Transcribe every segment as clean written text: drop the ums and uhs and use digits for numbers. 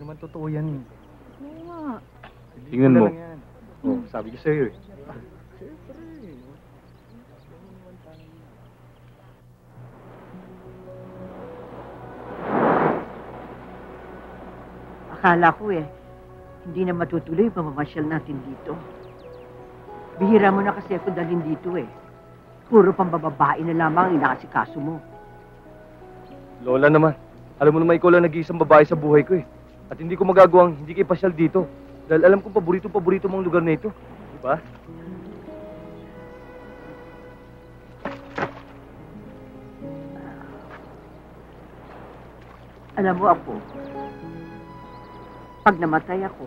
naman totoo yan eh. Oo nga. Tingnan mo. Oh, sabi ko sa'yo eh. Akala ko hindi na matutuloy yung pamamasyal natin dito. Bihira mo na kasi ako dalhin dito Puro pambababae na lamang ang inakasikaso mo. Lola naman, alam mo naman ikaw lang nag-iisang babae sa buhay ko At hindi ko magagawang hindi kayo pasyal dito. Dahil alam ko paborito mong lugar na ito. Diba? Alam mo ako, pag namatay ako,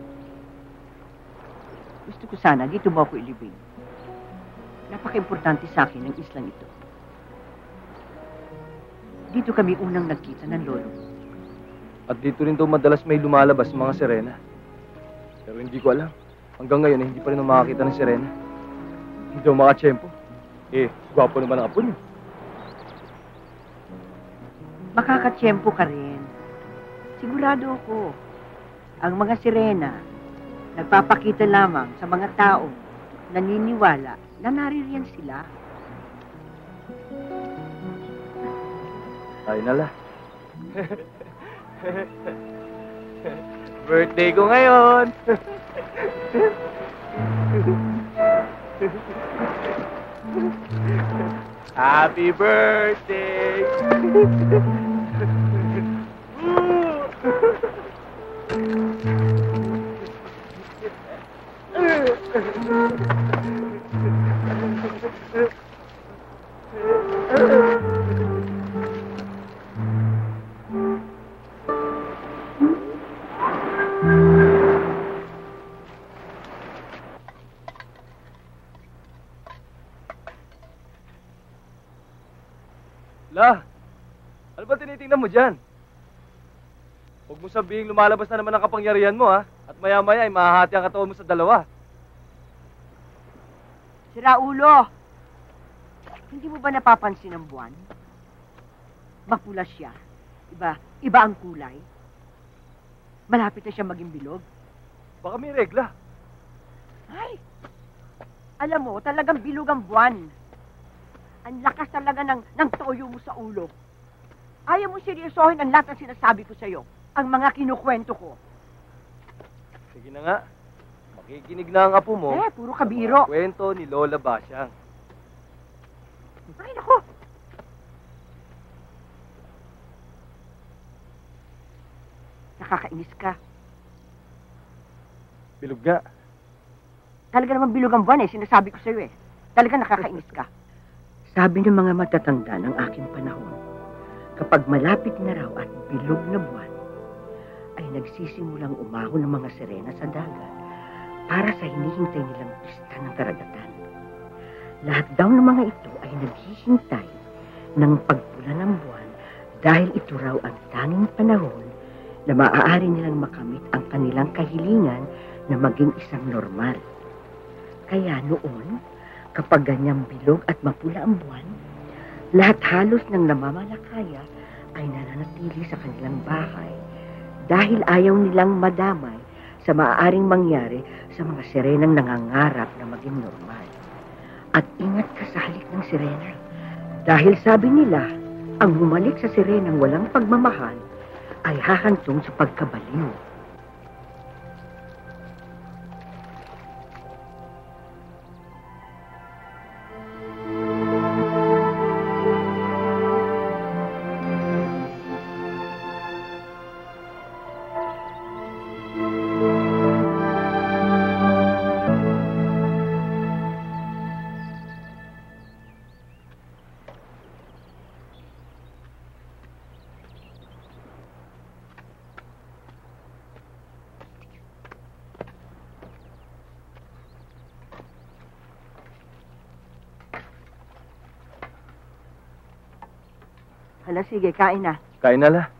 gusto ko sana dito mo ako ilibing. Napaka-importante sa akin ang islang ito. Dito kami unang nagkita ng lolo. At dito rin daw madalas may lumalabas mga sirena. Pero hindi ko alam. Hanggang ngayon hindi pa rin makakita ng sirena. Hindi daw makatsyempo. Gwapo naman ang apo niyo. Makakatsyempo ka rin. Sigurado ako. Ang mga sirena, nagpapakita lamang sa mga taong naniniwala na naririyan sila. Ay nala. Birthday ko ngayon. Happy birthday. La, ano ba tinitingnan mo dyan? Huwag mo sabihing lumalabas na naman ang kapangyarihan mo, ha? At maya-maya ay mahahati ang katawan mo sa dalawa. Si Raulo, hindi mo ba napapansin ang buwan? Mapula siya. Iba ang kulay. Malapit na siya maging bilog. Baka may regla. Ay! Alam mo, talagang bilog ang buwan. Ang lakas talaga ng toyo mo sa ulo. Ayaw mo seryosohin ang lahat ng sinasabi ko sa'yo. Ang mga kinukwento ko. Sige na nga. Makikinig na ang apo mo. Puro kabiro. Kwento ni Lola Basyang. Ay, naku! Nakakainis ka. Bilog nga. Talaga naman bilog ang buwan sinasabi ko sa'yo Talaga nakakainis ka. Sabi ng mga matatanda ng aking panahon, kapag malapit na raw at bilog na buwan, ay nagsisimulang umahon ng mga sirena sa dagat para sa hinihintay nilang pista ng karagatan. Lahat daw ng mga ito ay naghihintay ng pagpula ng buwan dahil ito raw ang tanging panahon na maaari nilang makamit ang kanilang kahilingan na maging isang normal. Kaya noon, kapag ganyang bilog at mapula ang buwan, lahat halos ng namamalakaya ay nananatili sa kanilang bahay dahil ayaw nilang madamay sa maaaring mangyari sa mga sirenang nangangarap na maging normal. At ingat ka sa halik ng sirena dahil sabi nila, ang humalik sa sirenang walang pagmamahal ay hahantong sa pagkabaliw. Hala, sige, kain na. Kain na la.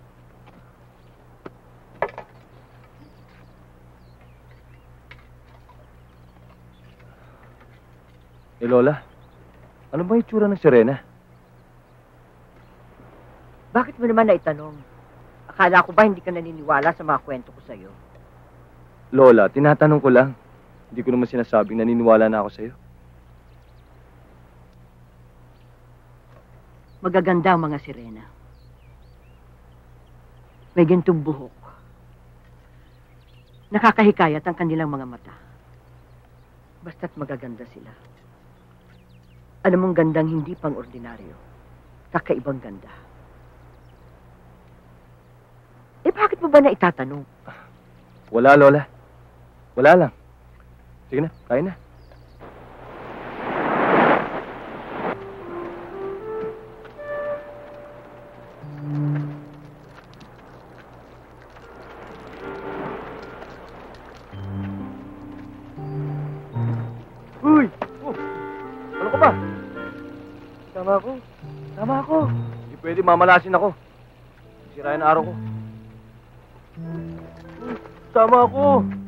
Lola, ano ba yung itsura ng sirena? Bakit mo naman naitanong? Akala ko ba hindi ka naniniwala sa mga kwento ko sa'yo? Lola, tinatanong ko lang. Hindi ko naman sinasabing naniniwala na ako sa'yo. Magaganda ang mga sirena. May gintong buhok. Nakakahikayat ang kanilang mga mata. Basta't magaganda sila. Alam mong gandang hindi pang ordinaryo. Kakaibang ganda. Eh, bakit mo ba na itatanong? Wala, Lola. Wala lang. Sige na, kain na. Uy! Oh! Ano ka ba? Tama ako. Tama ako. Hindi pwede mamalasin ako. Sirayan na araw ko. Tama ako.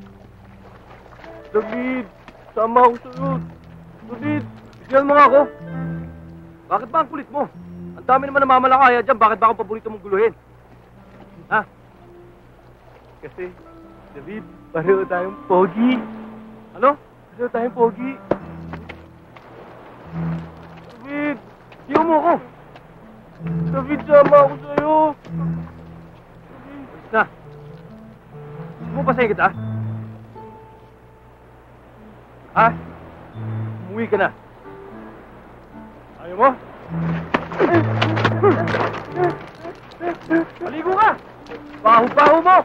David, tama ako sa'yo. David, bigyan mo nga ako. Bakit ba ang kulit mo? Ang dami naman namamalakaya dyan. Bakit ba ako paborito mong guluhin? Ha? Kasi, David, pareho tayong pogi. Ano? Pareho tayong pogi. David, iyon mo ako. David, sama ako sa'yo. Alis na. Gusto mo pasayin kita? Ha? Umuwi ka na. Ayaw mo? Maligo ka! Baho-baho mo!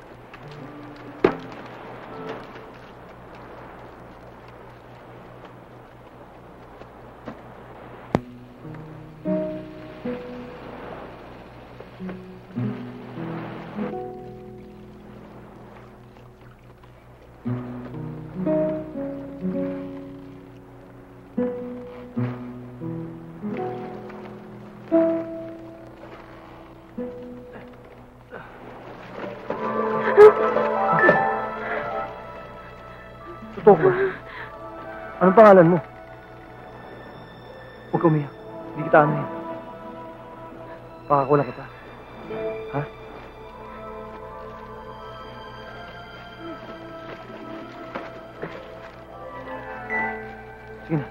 Totoo ba? Anong pangalan mo? Huwag ka umiyak. Hindi kita ano yan. Pakako lang kita. Ha? Sige na.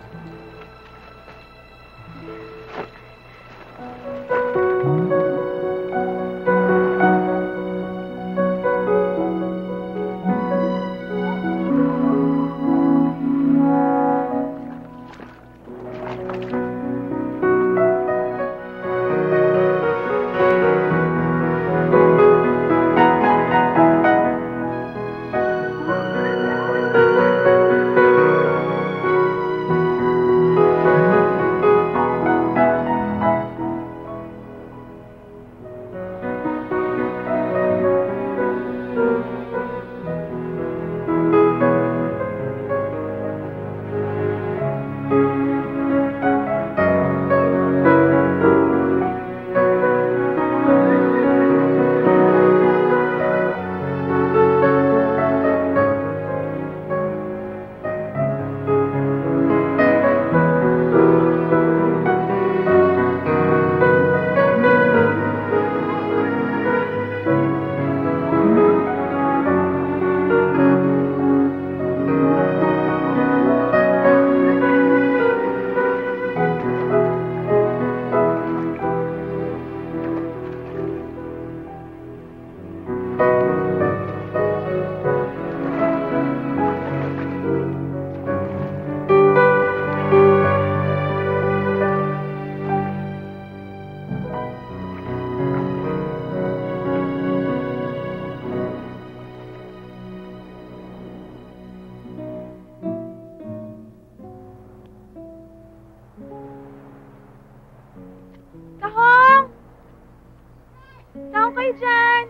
Tahong! Tahong kayo dyan!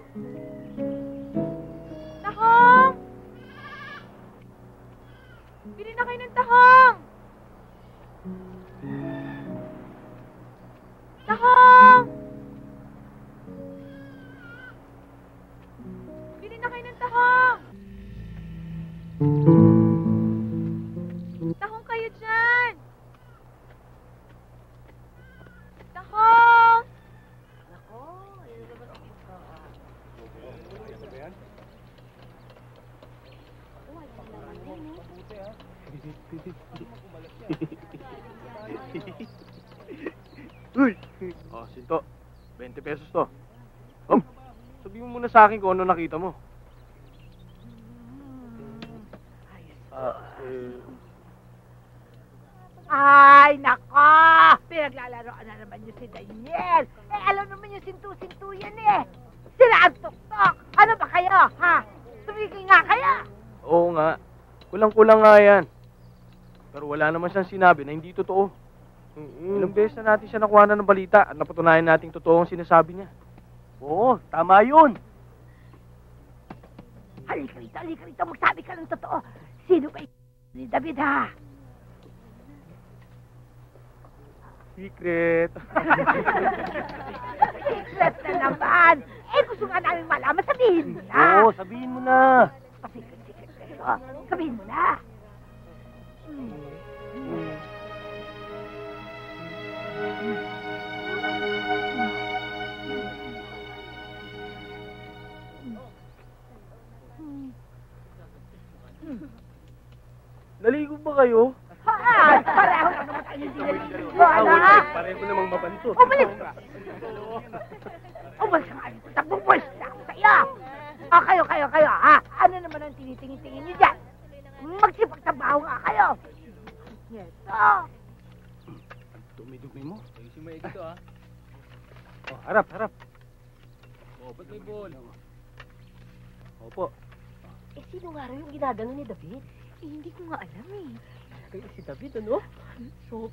Tahong! Bili na kayo ng tahong! Tahong! Bili na kayo ng tahong! Tahong kayo dyan! Tahong! pesos to. Oh, sabihin mo muna sa akin kung ano nakita mo. Ay, nako! Pinaglalaroan na naman niyo si Daniel. Eh, alam naman niyo sintu-sintu yan eh. Sila ang tuktok. Ano ba kayo, ha? Tumigil nga kaya. Oo nga. Kulang-kulang nga yan. Pero wala naman siyang sinabi na hindi totoo. Ilang beses na natin siya nakuha na ng balita at napatunayan natin totoo ang sinasabi niya. Oo, tama yun. Halika rito, magsabi ka ng totoo. Sino ba ni David, ha? Secret. Secret na naman. Eh, gusto nga namin malaman, sabihin mo na. Oo, sabihin mo na. Secret kayo. Sabihin mo na. Naligo ba kayo? Ha? Pareho na naman tayo hindi naliligo, anak. Pareho namang mabanto. Umalis ka! Umalis ka nga rito. Nabubulis na ako sa iyo! O, kayo, ha? Ano naman ang tinitingin-tingin niyo dyan? Magsipagtrabaho nga kayo! Yeso! Dumi-dumi mo. Ayusin mo ito, ha? Oh, harap. Oh, ba't may ball? Opo. Eh, sino nga raw yung ginagano ni David? Eh, hindi ko nga alam eh. Kaya si David, ano? So,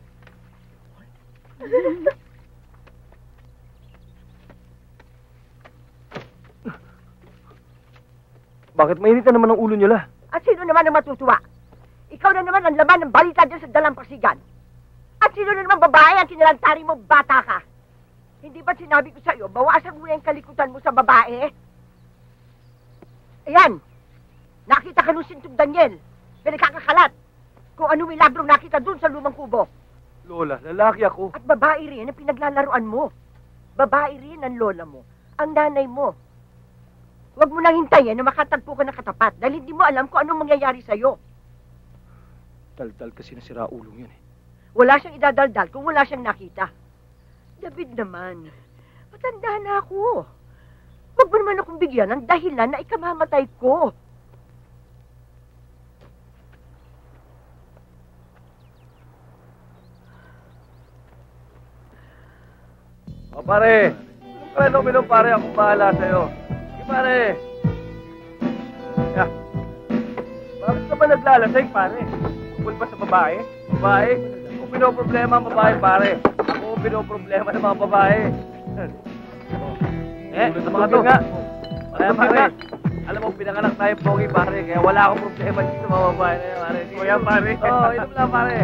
Bakit mainit na naman ang ulo niyo la? At sino naman ang matutuwa? Ikaw na naman ang laman ng balita dyan sa dalampasigan. At sino na naman babae ang kinalantari mo, bata ka? Hindi ba sinabi ko sa iyo, bawasan mo na yung kalikutan mo sa babae? Ayan, nakita ka nung Sintong Daniel. Pinagkakakalat. Kung ano milagrong nakita dun sa lumang kubo. Lola, lalaki ako. At babae rin ang pinaglalaruan mo. Babae rin ang lola mo. Ang nanay mo. Huwag mo nang hintayin na makatagpo ka ng katapat dahil hindi mo alam kung anong mangyayari sa'yo. Daldal kasi nasira ulong yun eh. Wala siyang idadaldal kung wala siyang nakita. David naman, matanda na ako. Huwag mo naman akong bigyan ng dahilan na ikamamatay ko. O pare, uminom pare, akong bahala sa'yo. Sige pare. Yeah. Bakit ka ba naglalasing pare? Tungkol ba sa babae? Babae? Kung pinoproblema ang babae pare, ako ang pinoproblema ng mga babae. Sa mga to nga. Kaya pare, alam mo, pinanganak tayo pogi pare, kaya wala akong problema dito sa mga babae na yun pare. Kuya pare. Oo, inom lang pare.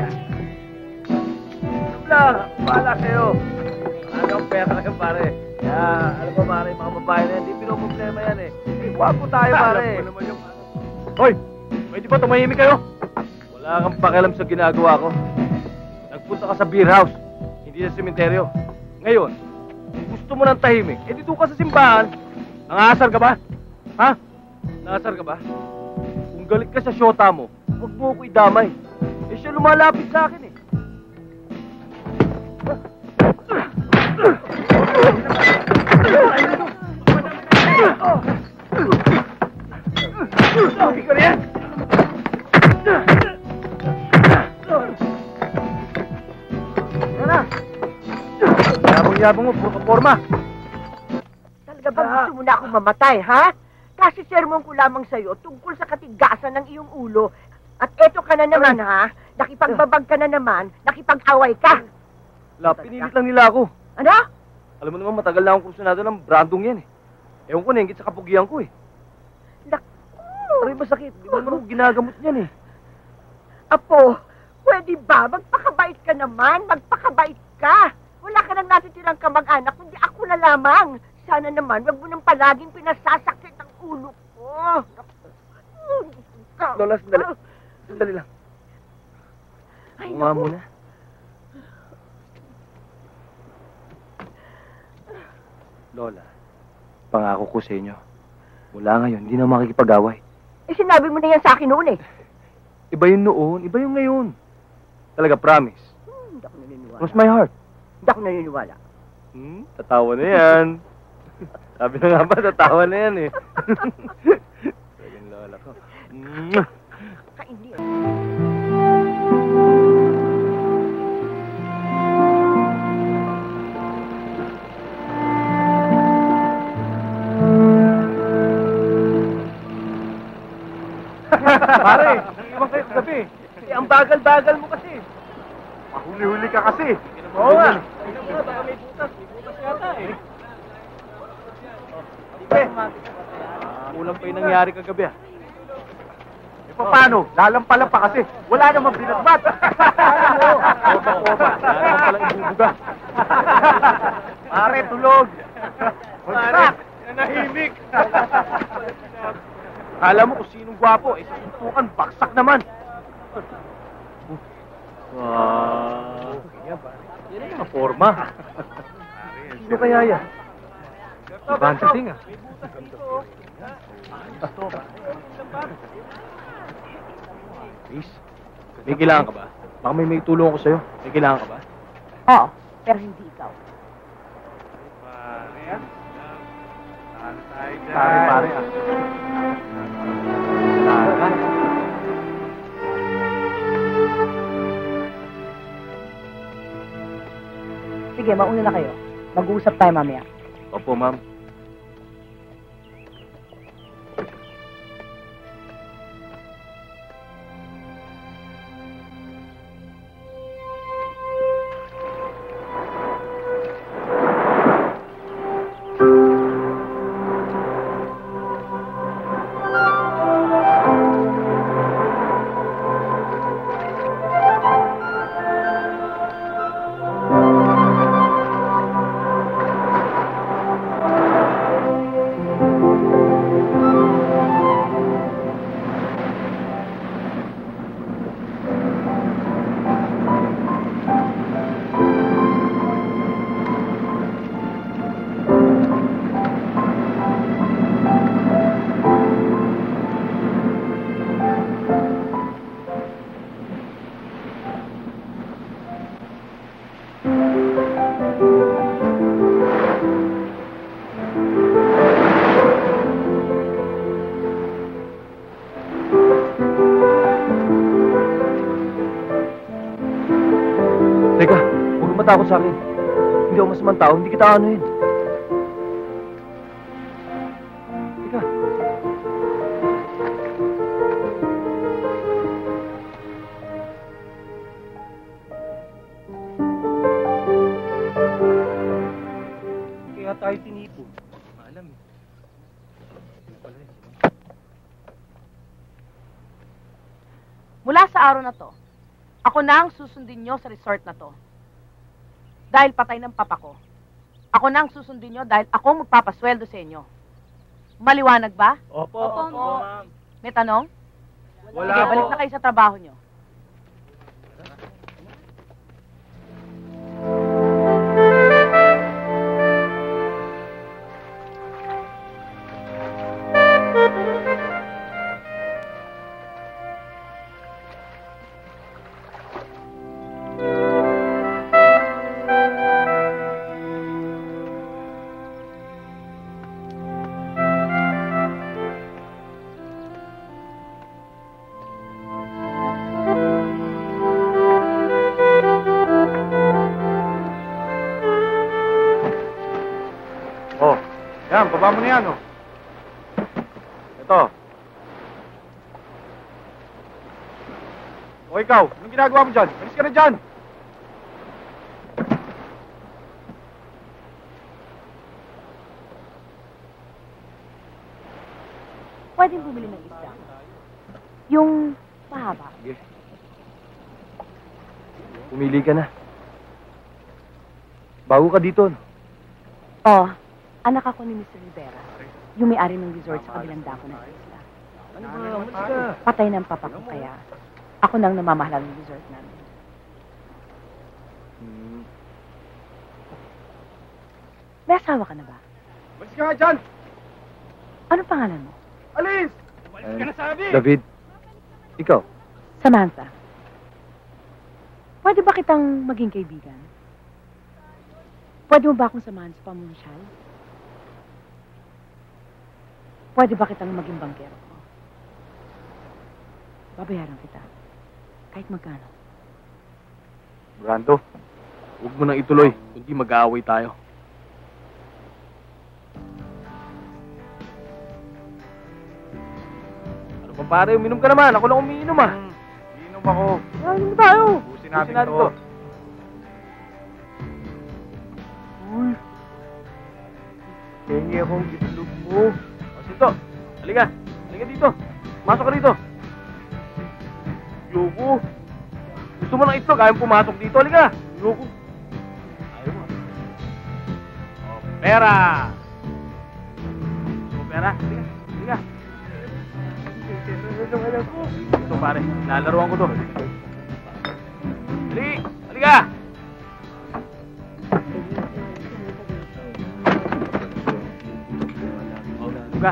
Inom lang, bahala sa'yo. Ano ang pera lang pare. Kaya, alam mo pare, mga babae na yan, hindi pinoproblema yan eh. Iwapo tayo pare. Hoy, pwede ba tumahimik kayo? Wala kang pakialam sa ginagawa ko. Nagpunta ka sa beer house, hindi sa sementeryo. Ngayon, gusto mo ng tahimik, eh dito ka sa simbahan. Nangasar ka ba? Ha? Nangasar ka ba? Kung galit ka sa syota mo, huwag mo ako idamay. Eh siya lumalapit sa akin eh. Okay ko na yan! Yabang-yabang mo, puro ka forma. Talaga bang gusto mo na akong mamatay, ha? Kasi sermon ko lamang sa'yo tungkol sa katigasan ng iyong ulo. At eto ka na naman, ha? Nakipagbabag ka na naman, nakipag-away ka. La, pinilit lang nila ako. Ano? Alam mo naman, matagal na akong kursunado ng brandong yan eh. Ewan ko na, hingit sa kapugian ko eh. Aray, masakit. Di ba naman ako ginagamot niyan eh. Apo, pwede ba? Magpakabait ka naman. Magpakabait ka. Wala ka nang natitirang kamag-anak, kundi ako na lamang. Sana naman, wag mo nang palaging pinasasakit ang ulo ko. Lola, sandali. Sandali lang. Ay, Bunga naku. muna. Lola, pangako ko sa inyo, mula ngayon, hindi na makikipag-away. Eh, sinabi mo na yan sa akin noon eh. Iba yung noon, iba yung ngayon. Talaga, promise. Hindi ako naniniwala. Cross my heart. Hindi ako naniniwala. Tatawa na yan. Sabi na nga ba, tatawa na yan eh. Talagang lola ko. Kaindi. Pare, iwan kayo kagabi. Ang bagal-bagal mo kasi. Mahuli-huli ka kasi. Oo nga. Tingnan mo nga, baka may butas. May butas yata eh. Kulang pa yung nangyari kagabi ah. E paano? Lalampalan pa kasi. Wala namang binatbat. Oba. Wala naman palang ibubuga. Pare, tulog. Pare, nanahimik. Alam mo kung sinong gwapo, eh sa suntukan, baksak naman. Wow. Yan ang mga forma. Sino kaya yan? Ibang dating ah. Please, may kailangan ka ba? Baka may tulong ako sa'yo. May kailangan ka ba? Oo, pero hindi ikaw. Pare ah. Sige, mauna na kayo. Mag-uusap tayo mamaya. Opo, ma'am. Teka, huwag kang matakot sa akin. Hindi ako masamang tao, hindi kita anuhin. Teka. Kaya tayo tinipo. Maalam eh. Mula sa araw na to, ako na ang susundin nyo sa resort na to. Dahil patay ng papa ko. Ako na ang susundin nyo dahil ako magpapasweldo sa inyo. Maliwanag ba? Opo, ma'am. May tanong? Wala Sige, balik na kayo sa trabaho nyo. Yan, baba mo na yan, oh. Ito. O ikaw, anong ginagawa mo dyan? Alis ka na dyan! Pwedeng bumili ng isda. Yung mahaba. Sige. Pumili ka na. Bago ka dito, no? Oh, anak ako ni Mr. Rivera. Yung may-ari ng resort sa kabilang dako ng isla. Ano ba? Umalis ka. Patay ng papa ko kaya ako nang namamahala ng resort namin. May asawa ka na ba? Alis ka nga dyan! Ano pangalan mo? Alis! Alis ka na sabi! David, ikaw? Samantha. Pwede ba kitang maging kaibigan? Pwede mo ba akong samahan sa pamunsyal? Pwede ba kitang maging banggero ko? Babayaran kita. Kahit magkano. Brando, huwag mo nang ituloy, kundi mag-aaway tayo. Ano pa pare, uminom ka naman. Ako lang umiinom ah. Iinom ako. Uminom tayo. Busin natin to. Uy. Pengi akong itlog mo. O, Sinto, halika. Halika dito. Masok ka dito. Yoko. Gusto mo ng itlog, ayaw pumasok dito. Halika. Yoko. Ayaw mo. O, pera. Gusto mo pera? Halika. Halika. Ito pare, lalaruan ko to. Halika. Buka.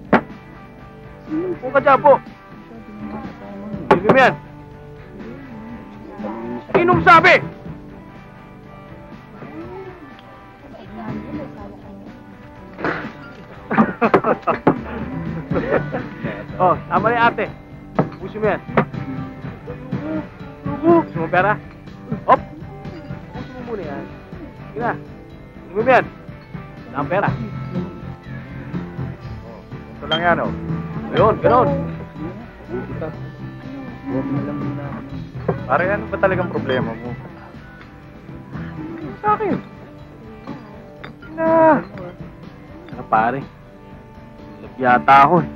Buka dyan po. Silbi mo yan. Inom sabi! Oh, tama na ate. Pusin mo yan. Gusto mo pera? Hop! Pusin mo muna yan. Sige na. Pusin mo yan. Wala ang pera. Ito lang yan, oh. Ayun, ganon. Pare, ano ba talagang problema mo? Sa akin. Na. Ano pare? Love yata ako eh.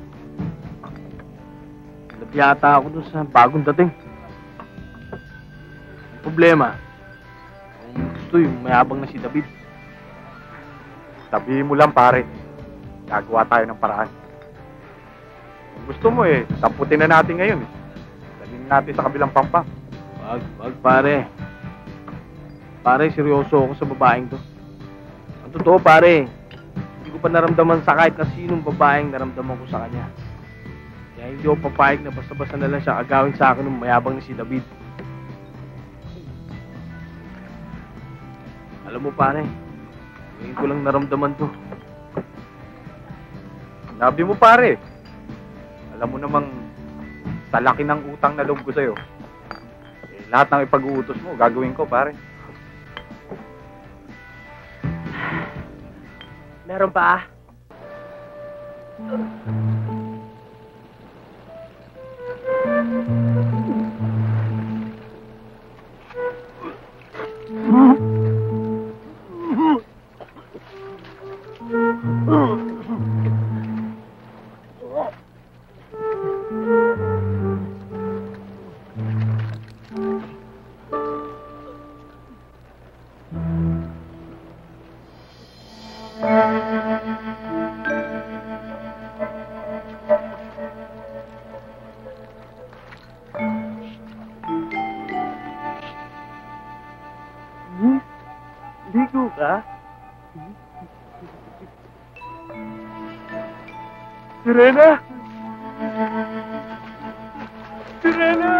Love yata ako dun sa bagong dating. Ang problema, kung gusto yung mayabang na si David. Sabihin mo lang, pare. Gagawa tayo ng paraan. Kung gusto mo eh, tamputin na natin ngayon eh. Dalhin natin sa kabilang pampang. Wag pare. Pare, seryoso ako sa babaeng to. Ang totoo pare, hindi ko pa naramdaman sa kahit na sinong babaeng naramdaman ko sa kanya. Kaya hindi ako papayag na basta-basta na lang siya agawin sa akin ng mayabang na si David. Alam mo pare, ngayon ko lang naramdaman to. Sinabi mo, pare. Alam mo namang sa laki ng utang na loob ko sa'yo. Eh, lahat ng ipag-uutos mo, gagawin ko, pare. Meron pa? Ligo ka? Sirena! Sirena!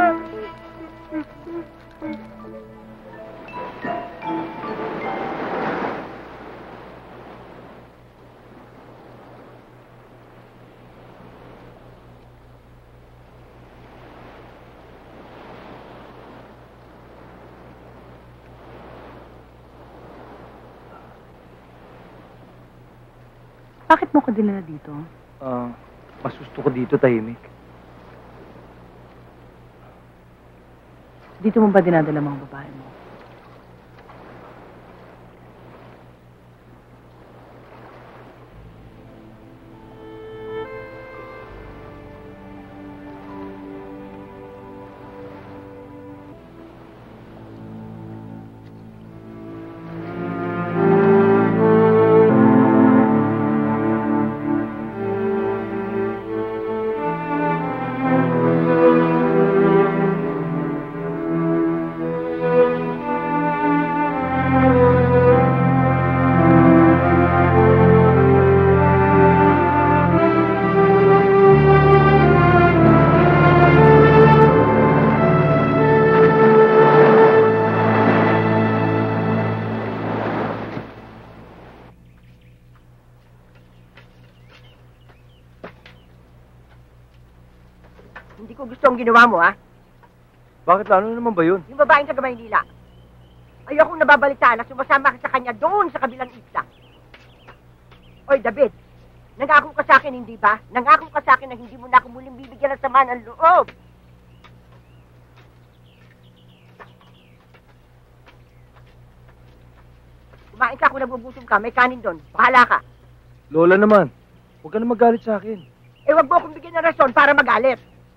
Bakit mo ko dinala dito? Mas gusto ko dito tahimik. Dito mo ba dinadala mga babae mo? ang ginawa mo, ha? Bakit lalo naman ba yun? Yung babaeng taga Maynila. Ayokong nababalitaan na sumasama ka sa kanya doon sa kabilang isla. Oy, David, nangako ka sa akin, hindi ba? Nangako ka sa akin na hindi mo na ako muling bibigyan ng sama ng loob. Kumain ka kung nabubusom ka, may kanin doon. Bahala ka. Lola naman, huwag ka na magalit sa akin. Eh, wag mo akong bigyan ng rason para magalit.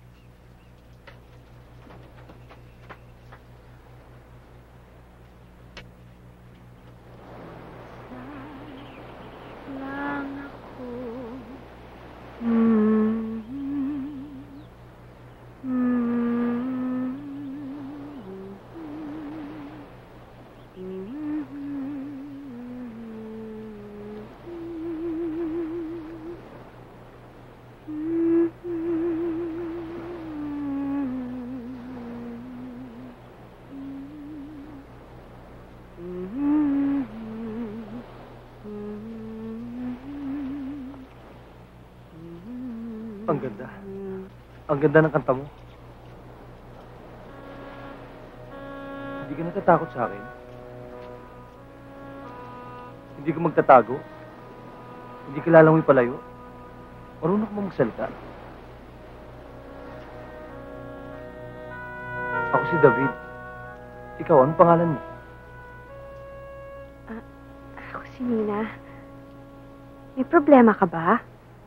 Lang ako. Ang ganda. Ang ganda ng kanta mo. Hindi ka natatakot sa akin? Hindi ka magtatago? Hindi ka lalangoy palayo? Marunong ka ba magsalita? Ako si David. Ikaw, anong pangalan mo? Ako si Nina. May problema ka ba?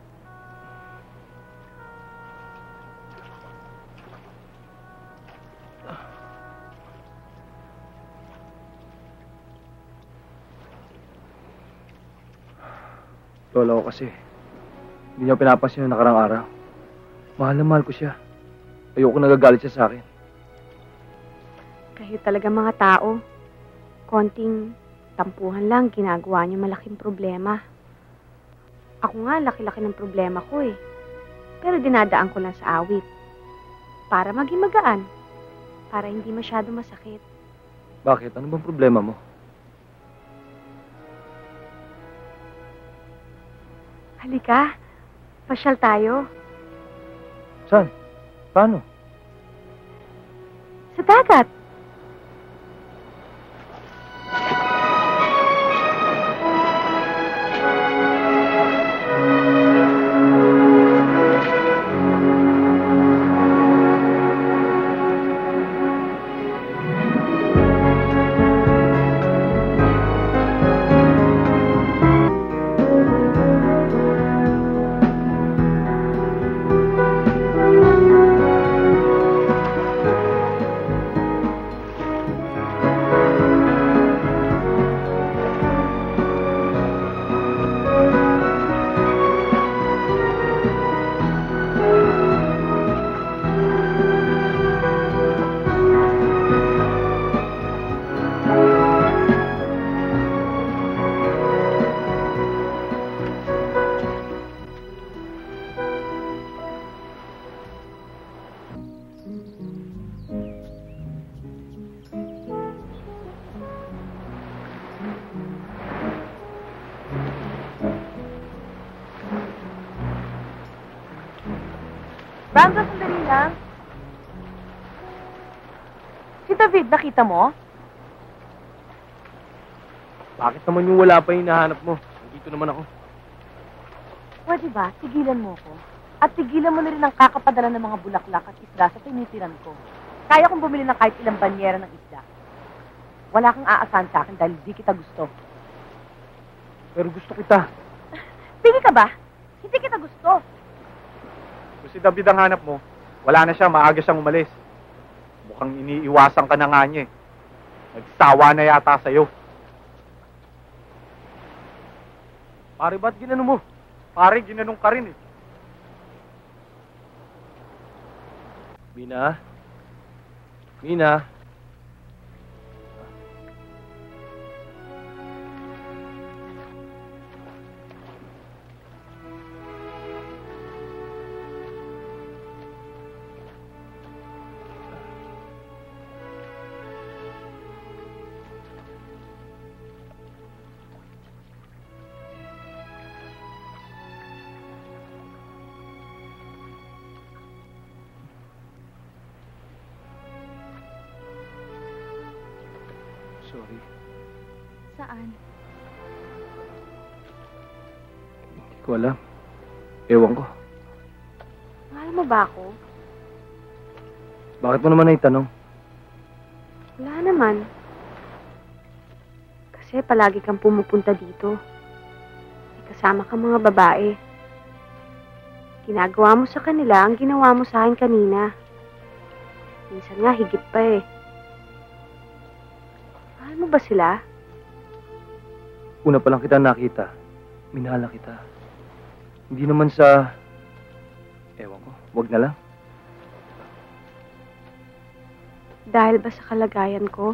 Lola ko kasi. Hindi niya pinapansin yung nakarang araw. Mahal na mahal ko siya. Ayoko nagagalit siya sa akin. Kayo talaga mga tao. Konting tampuhan lang, ginagawa niyo malaking problema. Ako nga, laki-laki ng problema ko eh. Pero dinadaan ko lang sa awit. Para maging magaan. Para hindi masyado masakit. Bakit? Ano bang problema mo? Halika, pasyal tayo. Saan? Paano? Sa dagat. Brando, sandali lang. Si David, nakita mo? Bakit naman yung wala pa yung hinahanap mo? Nandito naman ako. Pwede ba, tigilan mo ko? At tigilan mo na rin ang kakapadala ng mga bulaklak at isda sa tinitiran ko. Kaya kong bumili ng kahit ilang banyera ng isda. Wala kang aasahan sa akin dahil di kita gusto. Pero gusto kita. Pili ka ba? Hindi kita gusto. Kung si David ang hanap mo, wala na siya, maaga siyang umalis. Mukhang iniiwasan ka na nga niya eh. Nagsawa na yata sa'yo. Pare, ba't ginano mo? Pare, ginanong ka rin eh. Mina? Mina? Sorry. Saan? Hindi ko alam. Ewan ko. Mahal mo ba ako? Bakit mo naman naitanong? Wala naman. Kasi palagi kang pumupunta dito. May kasama kang mga babae. Ginagawa mo sa kanila ang ginawa mo sa akin kanina. Minsan nga, higit pa eh. Mahal mo ba sila? Una pa lang kita nakita. Minahal na kita. Hindi naman sa... Ewan ko, wag na lang. Dahil ba sa kalagayan ko?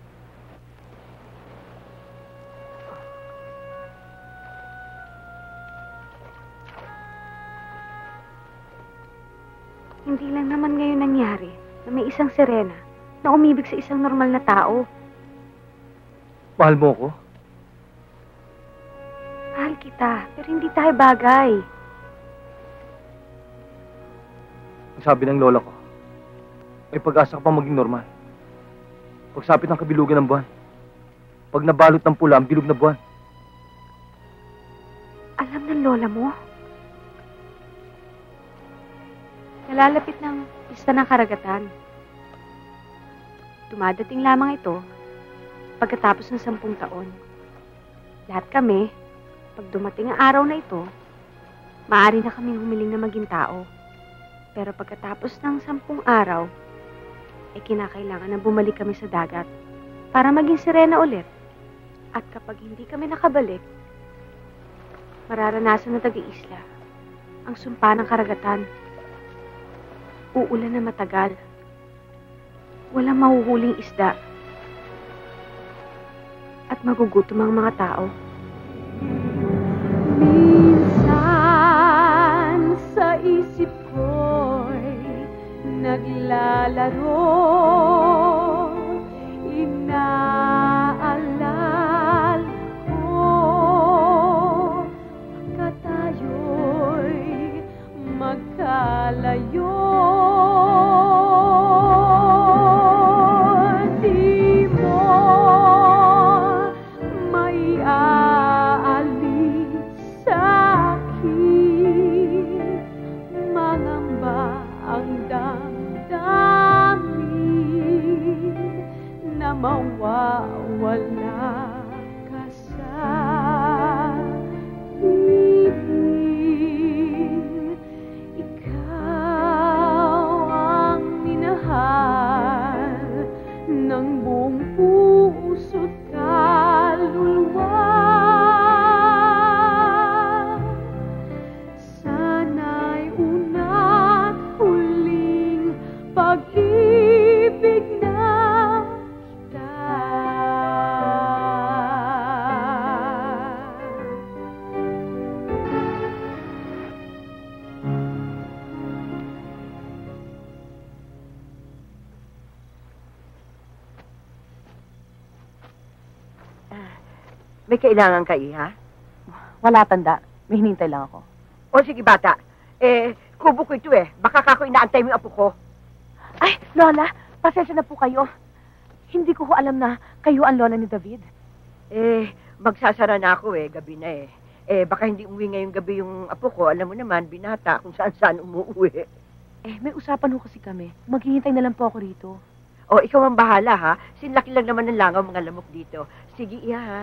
Hindi lang naman ngayon nangyari na may isang Serena na umibig sa isang normal na tao. Mahal mo ko? Mahal kita, pero hindi tayo bagay. Ang sabi ng lola ko, may pag-asa ka pang maging normal. Pagsapit ng kabilugan ng buwan, pag nabalot ng pula ang bilog na buwan. Alam ng lola mo? Nalalapit ng pista ng karagatan. Dumadating lamang ito pagkatapos ng 10 taon. Lahat kami, pag dumating ang araw na ito, maaari na kaming humiling na maging tao. Pero pagkatapos ng 10 araw, ay kinakailangan na bumalik kami sa dagat para maging sirena ulit. At kapag hindi kami nakabalik, mararanasan na taga-isla ang sumpa ng karagatan. Uulan na matagal. Walang mahuhuling isda. At magugutom ang mga tao. Minsan sa isip ko'y naglalaro, inaalala ko, pagka tayo'y magkalayo. Di mo maiaalis sa'kin, mangamba ang damdamin na mawawala ka sa piling. Ikaw ang minahal ng buong puso't kaluluwa. Sana'y una't huling pag-ibig na kita. May kailangan ka, Iha? Wala, tanda. May hinintay lang ako. O sige, bata. Kubo ko ito eh. Baka kako inaantay mo yung apo ko. Ay, Lola, pasensya na po kayo. Hindi ko alam na kayo ang lola ni David. Magsasara na ako eh. Gabi na eh. Baka hindi umuwi ngayong gabi yung apo ko. Alam mo naman, binata kung saan-saan umuwi. May usapan ho kasi kami. Maghihintay na lang po ako rito. O, ikaw ang bahala ha. Sinlaki lang naman ng langaw mga lamok dito. Sige, Iha ha.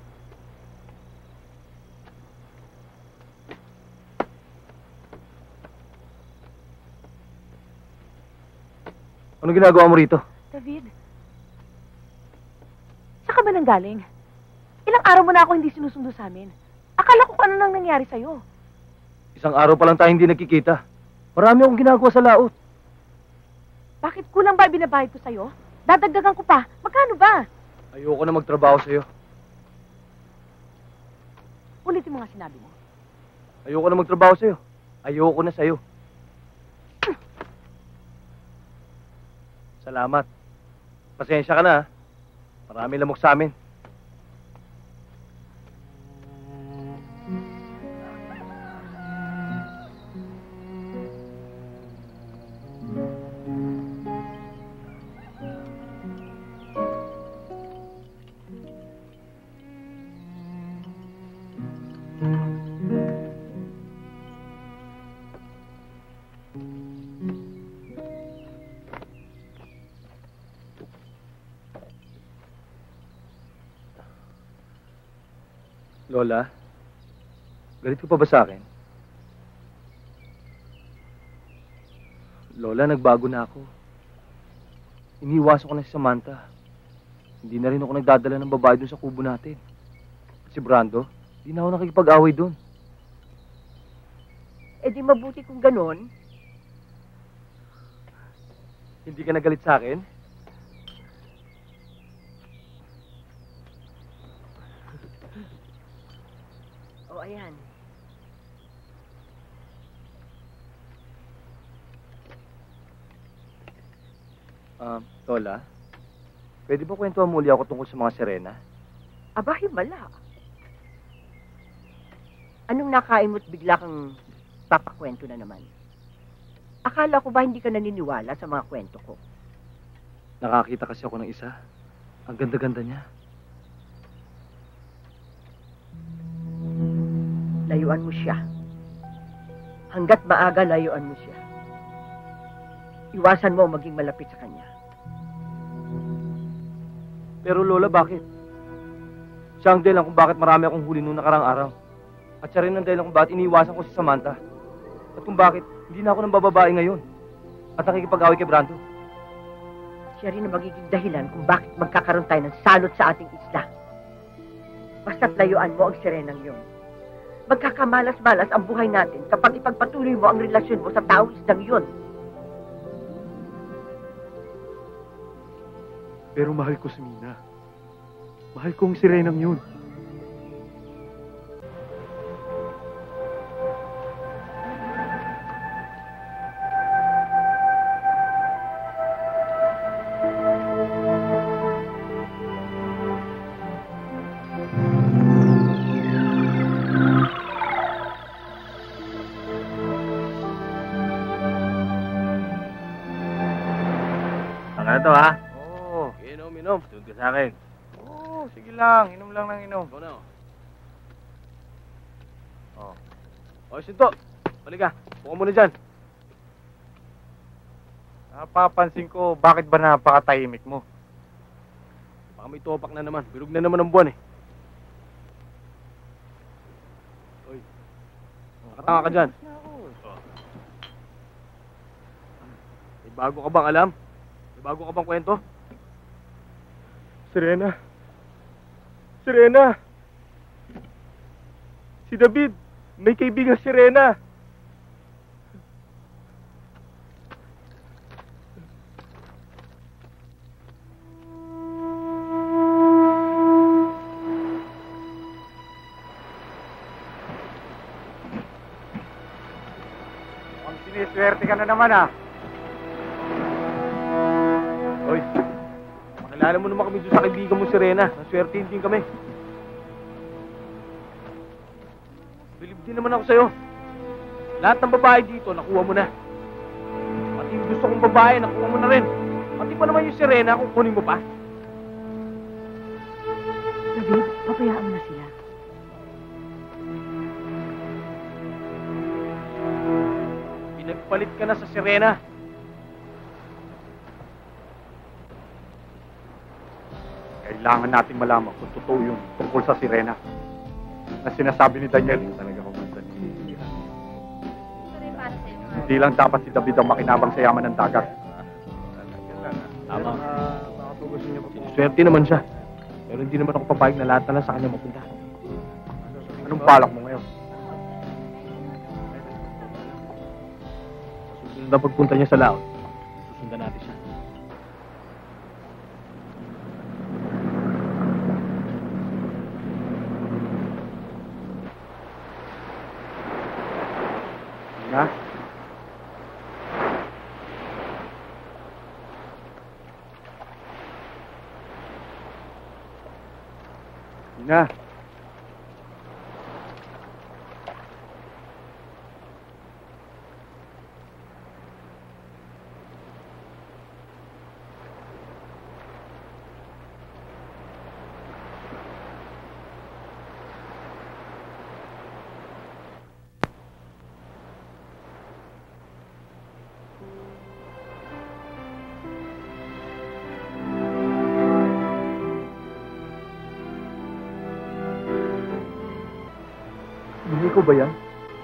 Ano ginagawa mo rito? David, saan ka ba nanggaling? Ilang araw mo na ako hindi sinusundo sa amin. Akala ko kung ano nang nangyari sa'yo. Isang araw pa lang tayo hindi nagkikita. Marami akong ginagawa sa laot. Bakit kulang ba binabayad ko sa'yo? Dadagdagan ko pa. Magkano ba? Ayoko na magtrabaho sa'yo. Ulitin mo nga sinabi mo. Ayoko na magtrabaho sa'yo. Ayoko na sa'yo. Salamat. Pasensya ka na, ha? Marami lamok sa amin. Lola, galit ka pa ba sa akin? Lola, nagbago na ako. Iniiwasan ko na si Samantha. Hindi na rin ako nagdadala ng babae dun sa kubo natin. At si Brando, hindi na ako nakikipag-away dun. Eh di mabuti kung ganon. Hindi ka nagalit sa akin? O, ayan. Lola, pwede ba kwentuhan muli ako tungkol sa mga sirena? Aba, himala. Anong nakain mo't bigla kang papakwento na naman? Akala ko ba hindi ka naniniwala sa mga kwento ko? Nakakita kasi ako ng isa. Ang ganda-ganda niya. Layuan mo siya. Hanggat maaga, layuan mo siya. Iwasan mo maging malapit sa kanya. Pero Lola, bakit? Siya ang dahilan kung bakit marami akong huli noong nakarang araw. At siya rin ang dahilan kung bakit iniiwasan ko si Samantha. At kung bakit hindi na ako ng bababae ngayon. At nakikipag-away kay Brando. Siya rin ang magiging dahilan kung bakit magkakaroon tayo ng salot sa ating isla. Basta't layuan mo ang sirenang yun. Magkakamalas-malas ang buhay natin kapag ipagpatuloy mo ang relasyon mo sa taong islang yun. Pero mahal ko si Mina. Mahal ko ang sirenang yun. Ano to, ha? Oo. Inom. Tunod ka sa akin. Oo, sige lang. Inom lang ng inom. Ikaw na, Oh. O, Sinto, balik ka. Buka muna dyan. Napapansin ko, bakit ba napakatahimik mo? Baka may topak na naman. Bilog na naman ang buwan eh. Oy, nakatanga ka dyan. May bago ka bang alam? May bago ka bang kwento? Serena. Serena. Si David. May kaibigan si Serena. Ang siniswerte ka na naman, ah. Oy, makilala mo naman kami doon sa kaibigan mo si Rena. Naswertein din kami. Bilib din naman ako sa'yo. Lahat ng babae dito, nakuha mo na. Pati yung gusto kong babae, nakuha mo na rin. Pati pa naman yung si Rena, kukunin mo pa. David, papayaan mo na sila. Pinagpalit ka na sa Sirena. Kailangan nating malaman kung totoo yung tungkol sa Sirena. Na sinasabi ni Daniel, talaga kumanda ni... Hindi lang dapat si David ang makinabang sa yaman ng dagat. Tama. Swerte naman siya. Pero hindi naman ako papayag na lahat na lang sa kanya mapunta. Anong balak mo ngayon? Sa susunod na pagpunta niya sa laot, susundan natin siya. Ha? Ina. ikaw ba yan?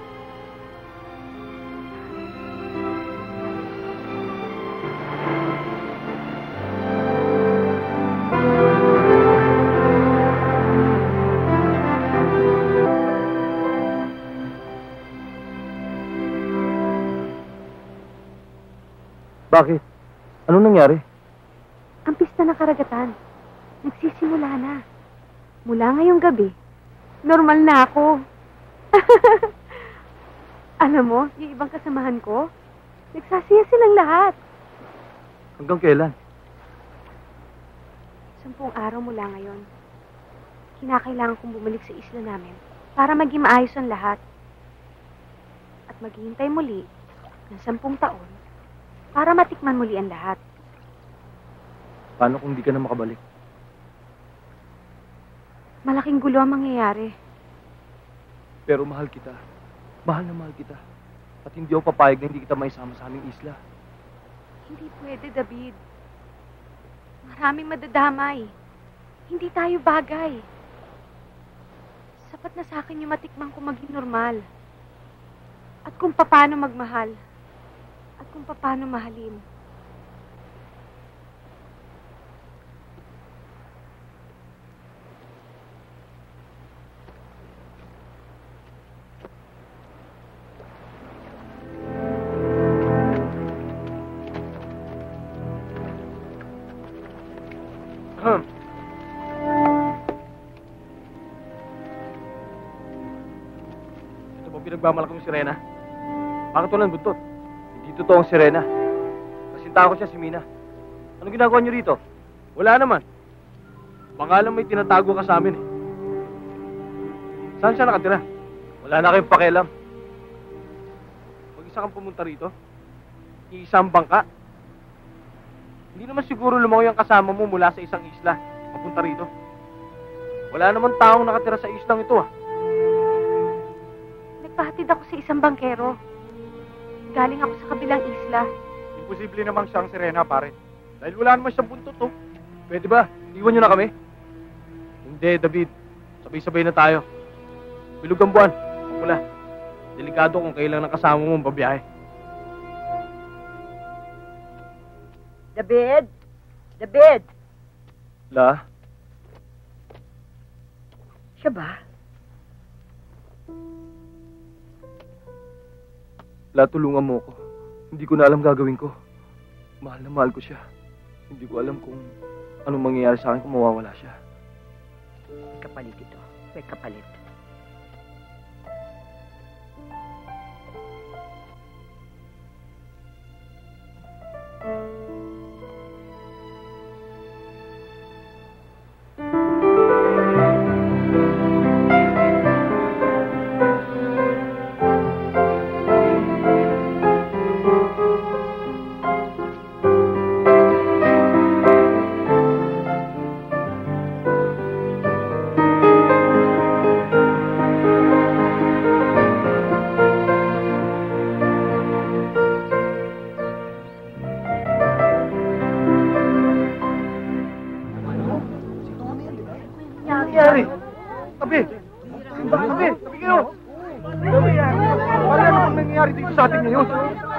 Bakit? Anong nangyari? Ang pista ng karagatan. Nagsisimula na. Mula ngayong gabi, normal na ako. Alam mo, yung ibang kasamahan ko, nagsasaya silang lahat. Hanggang kailan? 10 araw mula ngayon. Kinakailangan kong bumalik sa isla namin para maging maayos ang lahat. At maghihintay muli ng 10 taon para matikman muli ang lahat. Paano kung di ka na makabalik? Malaking gulo ang mangyayari. Pero mahal kita. Mahal na mahal kita. At hindi ako papayag na hindi kita maisama sa aming isla. Hindi pwede, David. Maraming madadamay. Hindi tayo bagay. Sapat na sa akin yung matikman ko maging normal. At kung paano magmahal. At kung paano mahalin. Ito ba pinagmamalaki mo si Rena? Bakit walang buntot? Hindi totoo ang si Rena. Nasinta ko siya si Mina. Anong ginagawa niyo rito? Wala naman. Baka lang may tinatago ka sa amin eh. Saan siya nakatira? Wala na kayong pakialam. Mag-isa kang pumunta rito? Isang bangka? Hindi naman siguro lumangoy ang kasama mo mula sa isang isla. Papunta rito. Wala naman taong nakatira sa islang ito ah. Nagpahatid ako sa isang bangkero. Galing ako sa kabilang isla. Imposible namang siyang sirena, pare. Dahil wala naman siyang buntot, oh. Pwede ba? Iwan niyo na kami? Hindi, David. Sabay-sabay na tayo. Bilog ang buwan. Pula. Delikado kung kailan ang kasama mo babiyahe. David? David? La? Siya ba? La, tulungan mo ko. Hindi ko na alam gagawin ko. Mahal na mahal ko siya. Hindi ko alam kung anong mangyayari sa akin kung mawawala siya. May kapalit ito. May kapalit. Nangyari? Tabi! Tabi! Tabi kayo! Wala namang nangyayari dito sa atin ngayon.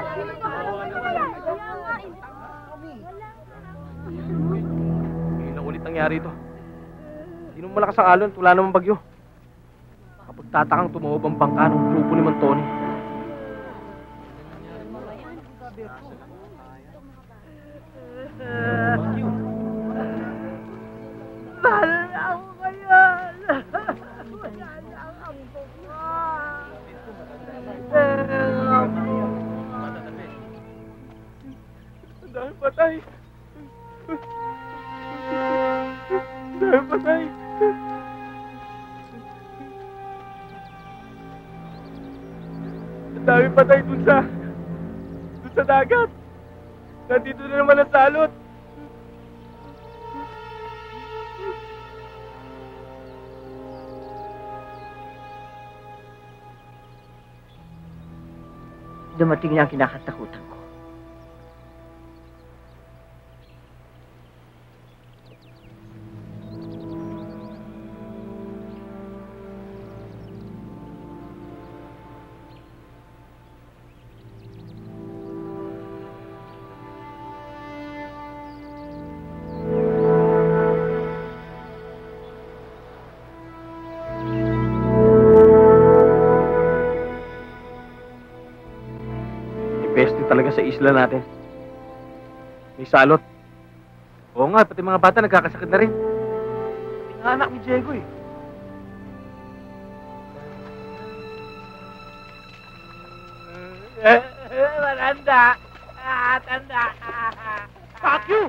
Ngayon na ulit nangyari ito. Hindi naman malakas ang alon at wala namang bagyo. Kapag tatakang tumawab ang bangka ng grupo ni Montoni. Mahal na ako ngayon. Wala na ang ambog mo. Dahil patay. Dahil patay. Dahil patay dun sa dagat. Nandito na naman ang salot. Dumating na ang kinakatakutan ko. na sa isla natin. May salot. Oo nga, pati mga bata nagkakasakit na rin. Pati nga anak ni Diego eh. Malanda! Tanda! Fuck you!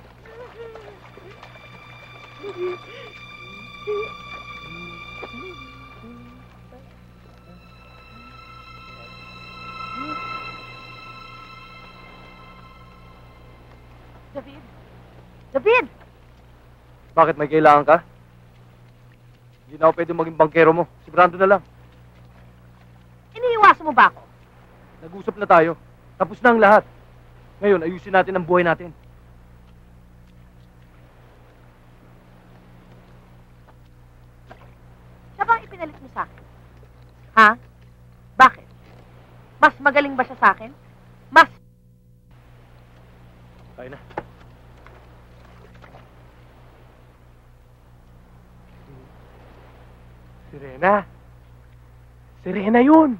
David! David! Bakit may kailangan ka? Hindi na ako pwede maging bangkero mo. Si Brando na lang. Iniiwasan mo ba ako? Nag-usap na tayo. Tapos na ang lahat. Ngayon, ayusin natin ang buhay natin. Siya bang ipinalit mo sa akin? Ha? Bakit? Mas magaling ba siya sa akin? Mas... Kaya na. Serena! Serena yun!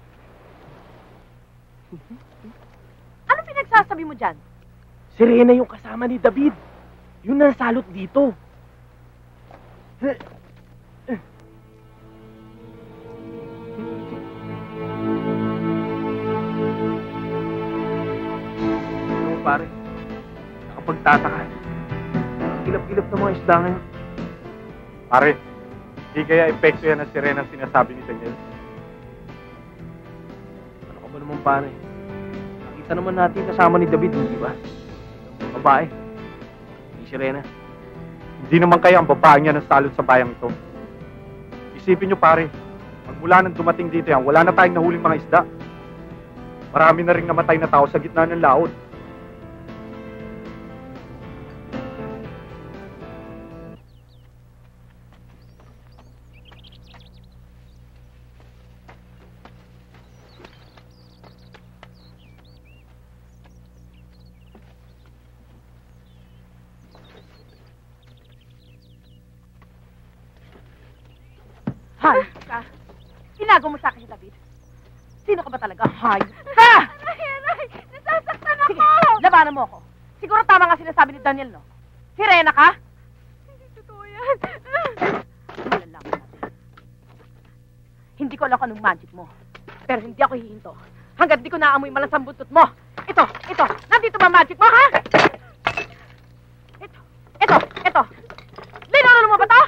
Ano pinagsasabi mo dyan? Serena yung kasama ni David. Yun ang salot dito. Oo, pare. Nakapagtataka. Kilap-kilap ng mga isda ngayon. Pare, di kaya epekto yan ng sirena ang sinasabi ni Daniel. Ano ka ba naman, pare? Nakita naman natin kasama ni David, di ba? Babae. Hindi sirena. Hindi naman kaya ang babae niya ng salot sa bayang ito. Isipin nyo, pare, magmula nang dumating dito yan, wala na tayong nahuling mga isda. Marami na rin namatay na tao sa gitna ng laot. Hayop ka. Inago mo sa akin si David. Sino ka ba talaga? Hayop ka! Aray! Nasasaktan ako! Sige, labanan mo ako. Siguro tama nga sinasabi ni Daniel, no? Sirena ka? Hindi totoo yan. Malalaman natin. Hindi ko alam kung anong magic mo. Pero hindi ako hihinto. Hanggat di ko naamoy malasang buntot mo. Ito. Nandito ba magic mo, ha? Ito. Linulolo mo ba to?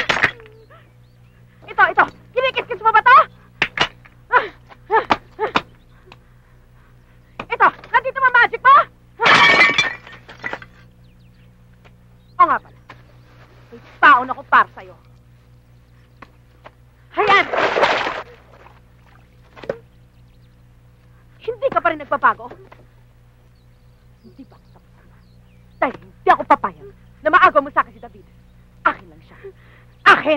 Ito. Kinikis-kis mo ba to? Ito. Nandito ba magic mo? O nga pala. May taon ako para sa'yo. Ayan! Hindi ka pa rin nagpapago? Hindi ba kita kasama? Dahil hindi ako papayag na maagaw mo sa akin si David. Akin lang siya. Akin!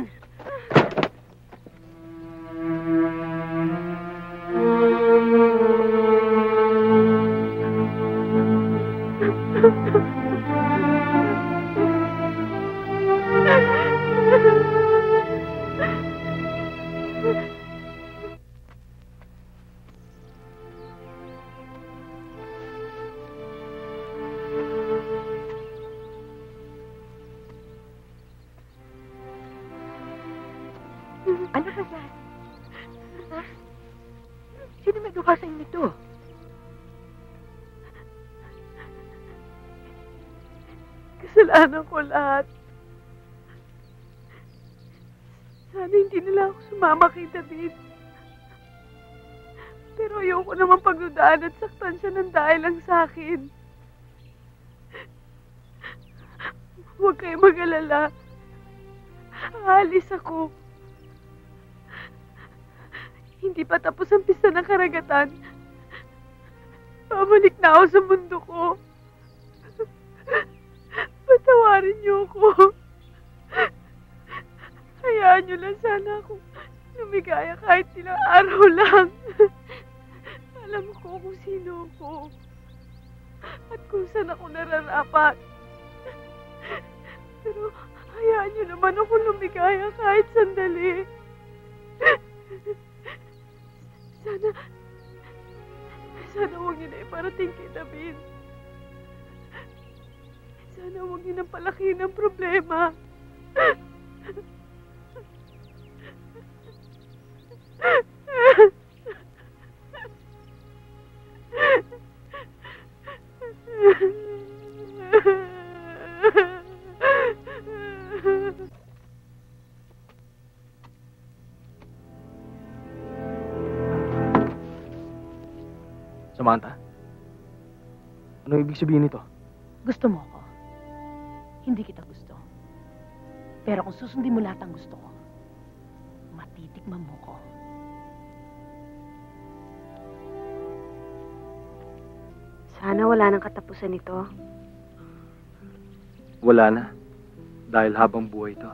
Ano ba yan? Ha? Sino may gawa sa'yo nito? Kasalanan ko lahat. Sana hindi nila ako sumama kay David. Pero ayoko naman pagdudaan at saktan siya ng dahil lang sa akin. Huwag kayo mag-alala. Aalis ako. Hindi pa tapos ang pista ng karagatan. Babalik na ako sa mundo ko. Patawarin niyo ako. Hayaan niyo lang sana akong lumigaya kahit ilang araw lang. Alam ko kung sino ako. At kung saan ako nararapat. Pero hayaan niyo naman ako lumigaya kahit sandali. Sana huwag niyo na iparating kay David. Sana huwag niyo nang palaki ng problema. Samantha? Anong ibig sabihin nito? Gusto mo ako. Hindi kita gusto. Pero kung susundin mo lahat ang gusto ko, matitikman mo ko. Sana wala nang katapusan nito. Wala na. Dahil habang buhay ito.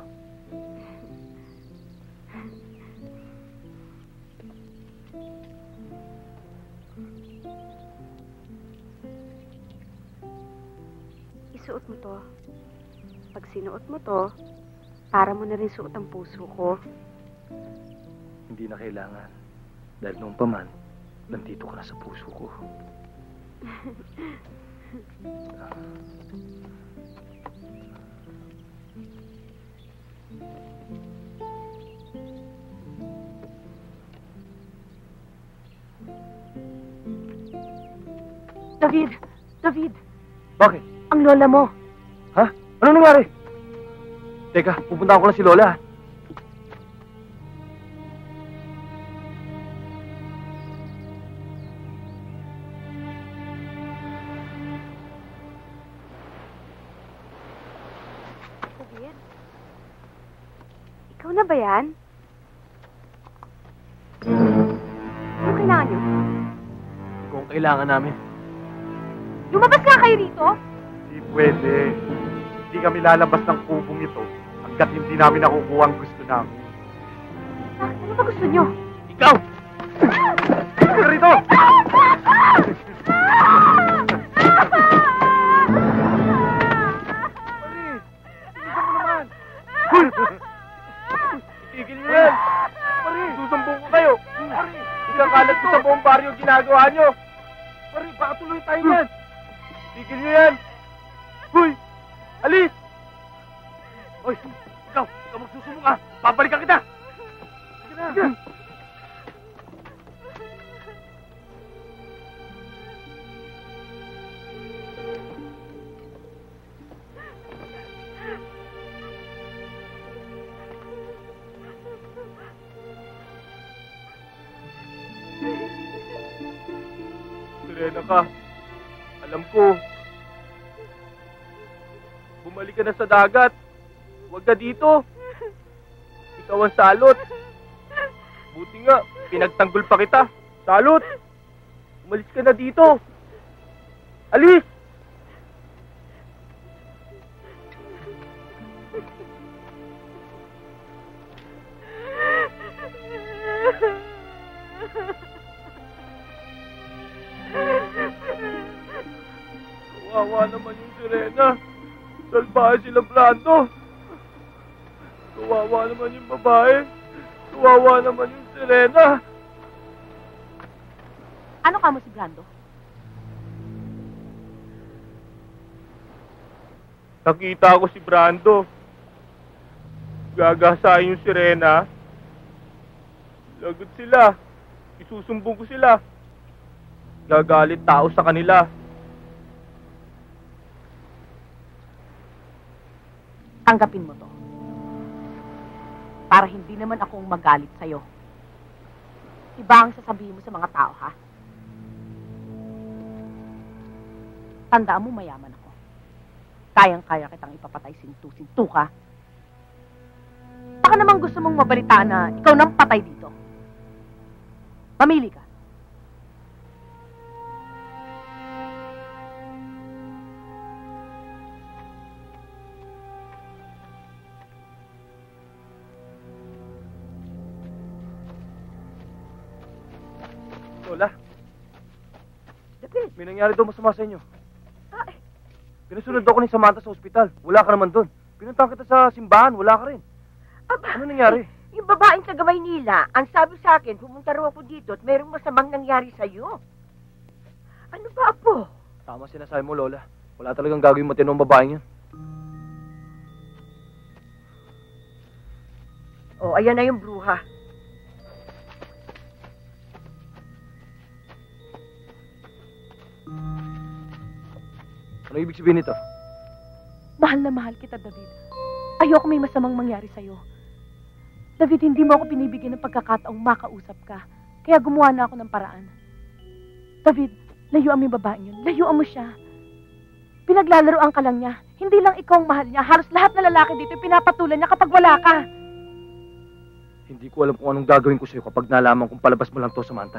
Isuot mo to. Pag sinuot mo to, para mo na rin suot ang puso ko. Hindi na kailangan. Dahil noong paman, nandito ka na sa puso ko. David! David! Bakit? Ang lola mo! Ha? Ano nangyari? Teka, pupunta ko na si Lola. David? Ikaw na ba yan? Ano kailangan niyo? Kung kailangan namin. Lumabas nga kayo rito? Hindi pwede. Hindi kami lalabas ng kubong ito hanggat hindi namin nakukuha ang gusto namin. Bakit? Ano ba gusto niyo? Ikaw! Ika rito! Hoy! Itigil niyo yan! Pari, susumbong ko kayo! Pari, ikakalat ko sa buong baryo ang ginagawa niyo! Pari, baka tuloy tayo yan! Itigil niyo yan! Hoy! Alis! Hoy! Ikaw magsusumbong ka! Babalikan kita! Sige na! Sige! Serena ka. Alam ko. Bumalik ka na sa dagat. Huwag ka dito. Ikaw ang salot. Buti nga, pinagtanggol pa kita. Salot! Umalis ka na dito. Alis! Kawawa naman yung Serena. Salbahe sila Brando. Kawawa naman yung babae. Kawawa naman yung Serena. Ano ka mo si Brando? Nakita ko si Brando. Gagasahin yung Serena. Lagot sila. Isusumbong ko sila. Gagalit tao sa kanila. Tanggapin mo to. Para hindi naman akong magalit sa'yo. Iba ang sasabihin mo sa mga tao, ha? Tandaan mo, mayaman ako. Kayang-kaya kitang ipapatay sintu-sintu ka. Baka naman gusto mong mabalitaan na ikaw nang patay dito. Mamili ka. Lola. May nangyari daw masama sa inyo. Pinusunod ako ni Samantha sa ospital. Wala ka naman doon. Pinuntahan kita sa simbahan. Wala ka rin. Ano nangyari? Yung babaeng taga Maynila, ang sabi sa akin, pumunta raw ako dito at mayroong masamang nangyari sa'yo. Ano ba, Apo? Tama sinasabi mo, Lola. Wala talagang gagawin matinong babaeng yan. Oh, ayan na yung bruha. Ano ibig sabihin nito? Mahal na mahal kita, David. Ayoko may masamang mangyari sa'yo. David, hindi mo ako binibigyan ng pagkakataong makausap ka. Kaya gumawa na ako ng paraan. David, layuan mo yung babaeng yun. Layuan mo siya. Pinaglalaroan ka lang niya. Hindi lang ikaw ang mahal niya. Halos lahat na lalaki dito pinapatulan niya kapag wala ka. Hindi ko alam kung anong gagawin ko sa'yo kapag nalaman kung palabas mo lang to, Samantha.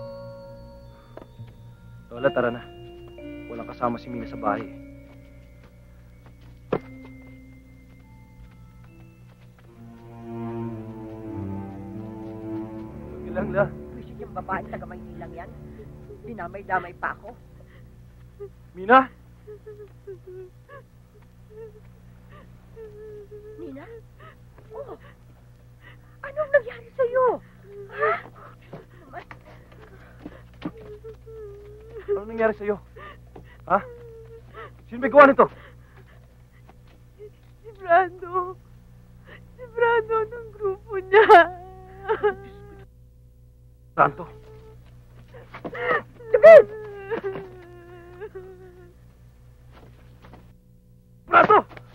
Lola, tara na. Walang kasama si Mina sa bahay. Huwag lang, La. Visit yung babae, taga Maynilang yan. Dinamay-damay pa ako. Mina? Nina? Oh, anong nangyari sa'yo? Ha? Anong nangyari sa'yo? Ha? Sino may gawa nito? Si Brando. Si Brando ng grupo niya. Brando? David! Brando!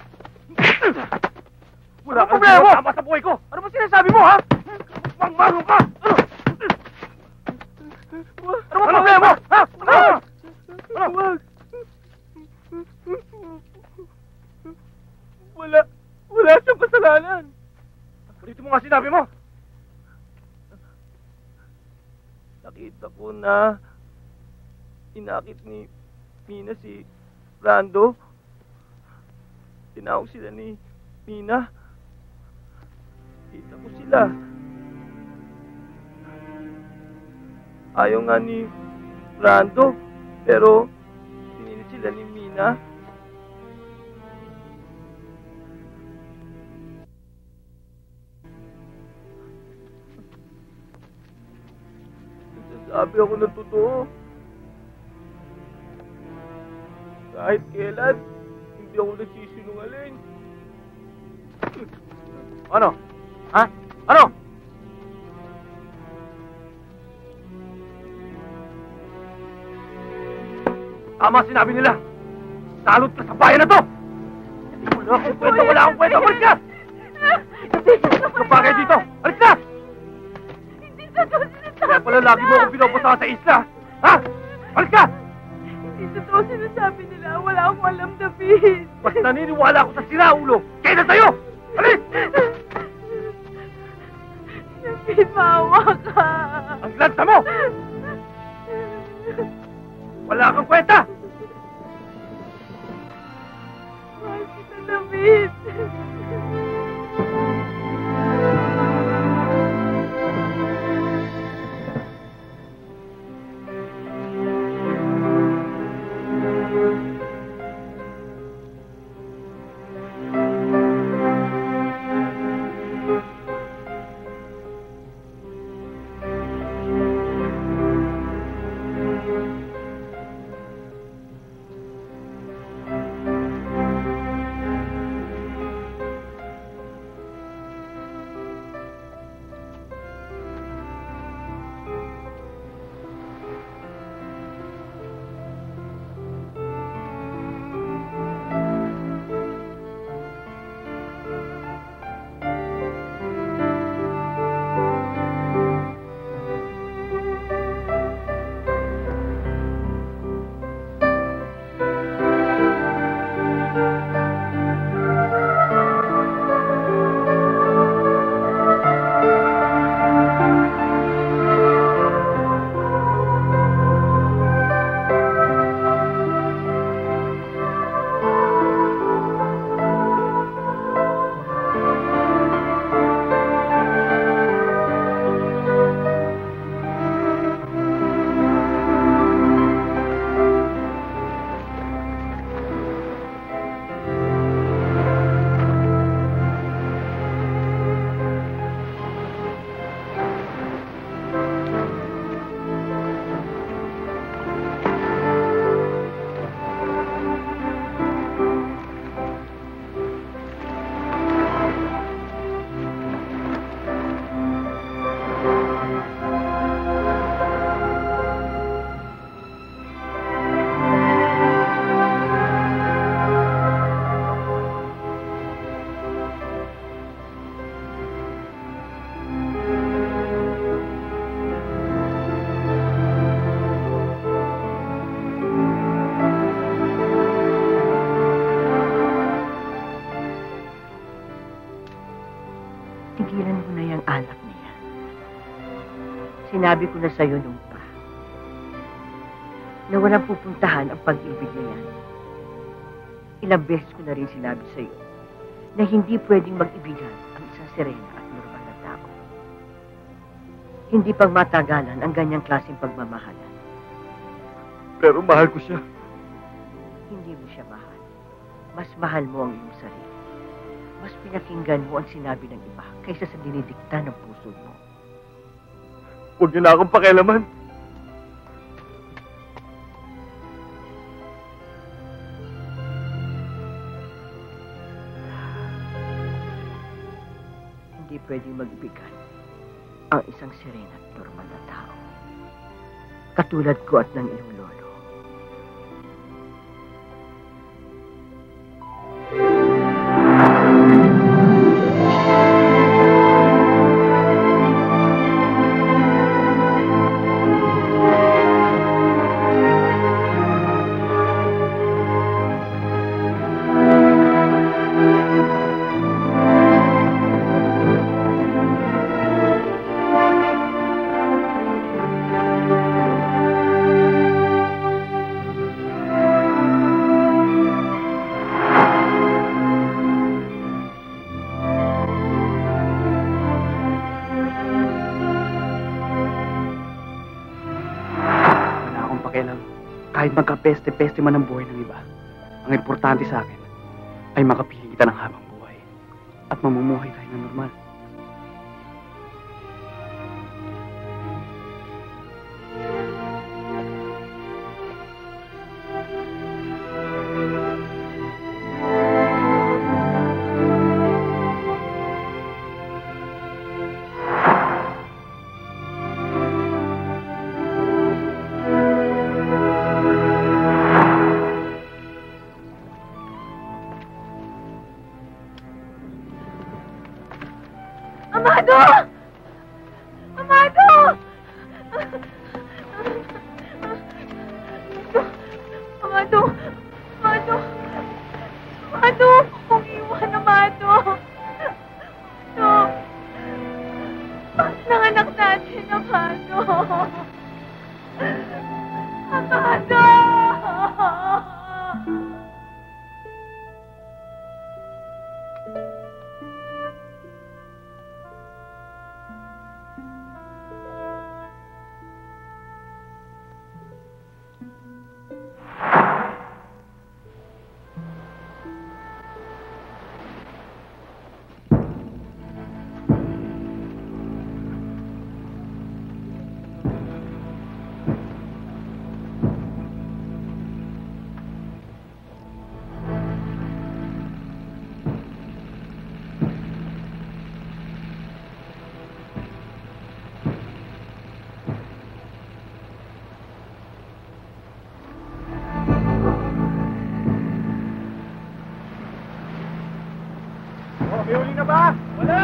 Wala Ano problema mo? Tama sa buhay ko! Ano ba sinasabi mo, ha? Mangmaro ka! Ano ba problema mo? Ha? Ano? Wala siyang kasalanan. Dito mo nga sinabi mo. Nakita ko na inakit ni Mina si Brando. Tinawag sila ni Mina. Kita ko sila. Ayaw nga ni Brando, pero pinilit sila ni Mina. Nagsasabi ako ng totoo. Kahit kailan, hindi ako nagsisinungaling. Ano? Ha? Ano? Tama sinabi nila. Salot ka sa bayan na to. Wala akong kwenta, wala akong kwenta. Alis ka! Kapagay dito. Alis ka! Hindi totoo sinasabi. Kaya pala lagi mo akong pinoposahan sa isla. Ha? Alis ka! Hindi totoo sinasabi nila. Wala akong alam, David. Mas naniniwala ako sa siraulo. Kaya na sa'yo! Alis! David, maawa ka. Ang lansa mo! Wala kang kwenta! Mahal kita, David. tigilan mo na yung alak niya. Sinabi ko na sa'yo nung pa na walang pupuntahan ang pag-ibig na yan. Ilang beses ko na rin sinabi sa'yo na hindi pwedeng mag-ibigan ang isang serena at normal na tao. Hindi pang matagalan ang ganyang klaseng pagmamahalan. Pero mahal ko siya. Hindi mo siya mahal. Mas mahal mo ang iyong sarili. Mas pinakinggan mo ang sinabi ng iba kaysa sa dinidikta ng puso mo. Huwag niyo na akong pakialaman. Hindi pwedeng mag-ibigan ang isang serena at normal na tao. Katulad ko at ng iyong lolo. Kahit magka-peste-peste man ang buhay ng iba, ang importante sa akin ay makapiling kita ng habang buhay at mamumuhay tayo ng normal. Amado! Amado! Amado! Amado! Amado! Kung iwan, Amado! Amado! Bakit nanganak natin, Amado? Amado! May huli na ba? Wala!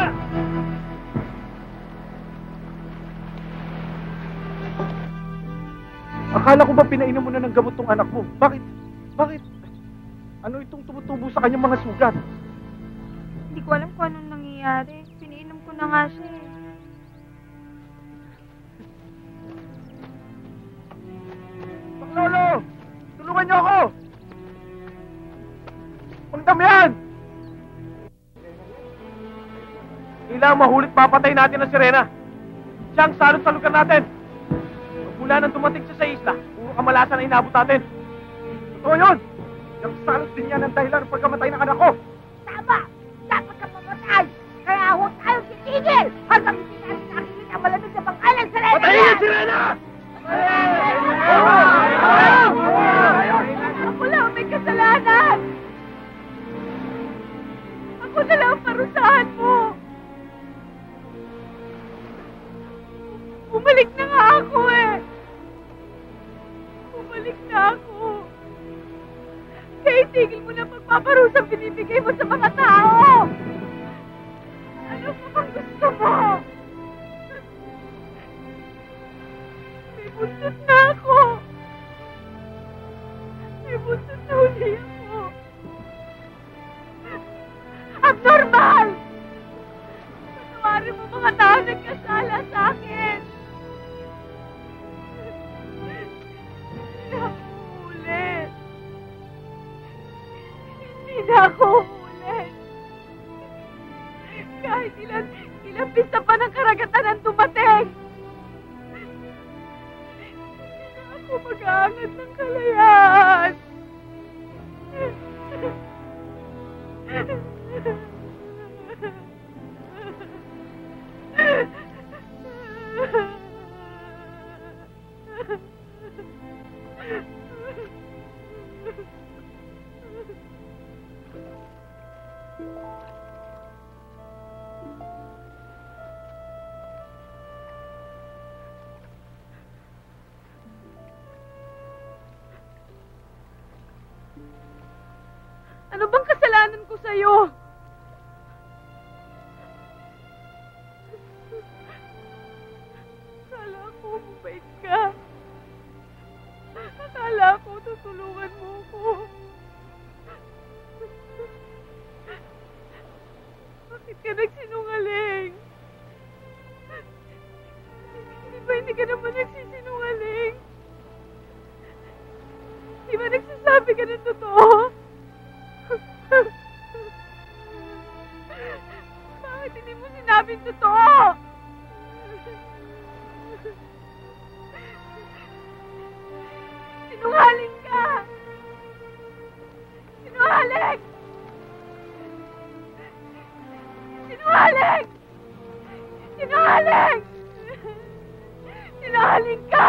Akala ko ba pinainom mo na ng gamot tong anak mo? Bakit? Bakit? Ano itong tumutubo sa kanyang mga sugat? Hindi ko alam kung anong nangyayari. Piniinom ko na nga siya eh. Lolo! Tulungan niyo ako! Pagdamihan! Kailangan mahulit papatay natin ang sirena. Siya ang salot-salukan natin. Mula nang dumating siya sa isla, puro kamalasan na inabot natin. Totoo yun! Yung salot din yan ang dahilan ng pagkamatay ng anak ko. Tama! Dapat ka mamatay! Kaya huwag tayo titigil! Hanggang hindi natin nakikita ang malamig na pangalan sa Rena! Patayin ang sirena! Ako lang may kasalanan! Ako na lang ang parusahan mo! Bumalik na nga ako eh! Bumalik na ako! Kaya itigil mo na pagpaparusang binibigay mo sa mga tao! Ano pa bang gusto mo? May buntot na ako! May buntot na uli ako! Abnormal! Patawarin mo mga tao nagkasala sa akin. Hindi na ako ulit. Hindi na ako ulit. Kahit ilang pista pa ng karagatan ang dumating. Hindi na ako mag-aangat ng kalayaan. Ano bang kasalanan ko sa'yo? Akala ko mabait ka. Akala ko tutulungan mo ko. Bakit ka nagsinungaling? Hindi ka naman nagsisinungaling? Di ba nagsasabi ka ng totoo? Bakit hindi mo sinabing totoo? Sinungaling ka! Sinungaling! Sinungaling! Sinungaling! Sinungaling ka!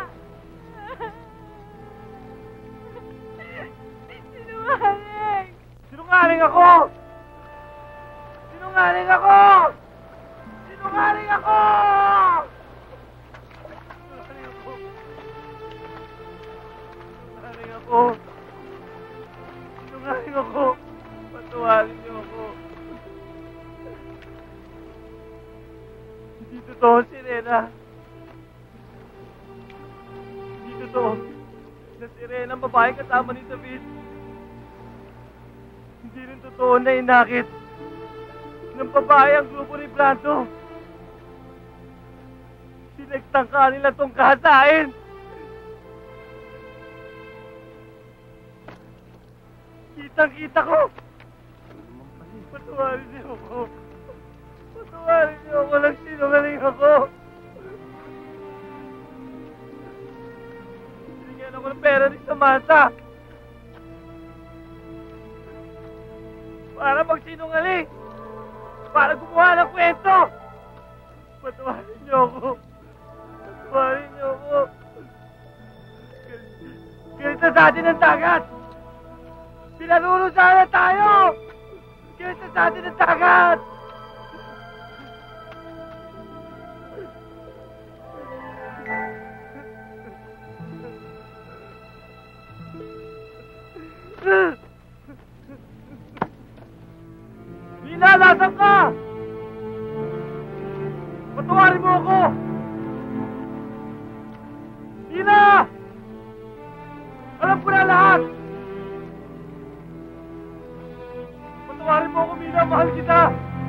Sinungaling! Sinungaling ako! Sinungaling ako! Sinungaling ako! Sinungaling ako! Sinungaling ako! Patawarin niyo ako. Hindi totoo, Sirena. Hindi totoo na Sirena ang babae kasama ni David. Hindi rin totoo na inakit ng babae ang grupo ni Brando. Sinagtangka nila tong kahasain. Kitang-kita ko. Patawarin niyo ako. Patawarin niyo ako. Nagsinungaling ako. Binigyan ako ng pera ni Samantha. Para magsinungaling. Para gumawa ng kwento. Patawarin niyo ako. Patawarin niyo ako. Galit na sa atin ang dagat. Pinanuro sana tayo. Galit na sa atin ang dagat. Nina, nasaan ka? Patawarin mo ako! Nina! Alam ko na lahat! Patawarin mo ako, Mina. Mahal kita!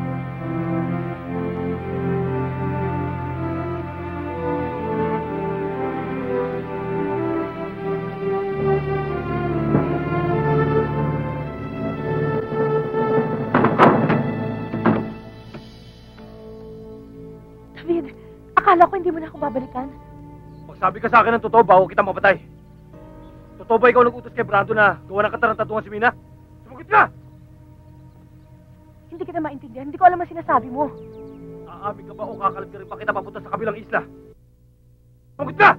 David, akala ko hindi mo na ako babalikan. Magsabi ka sa akin ng totoo bago kita mapatay. Totoo ba ikaw nag-utos kay Brando na gawa ng katarantaduhan si Mina? Sumagot ka! Hindi kita maintindihan. Hindi ko alam ang sinasabi mo. Aamin ka ba o kakalat ka rin pa kita papunta sa kabilang isla? Sumagot ka!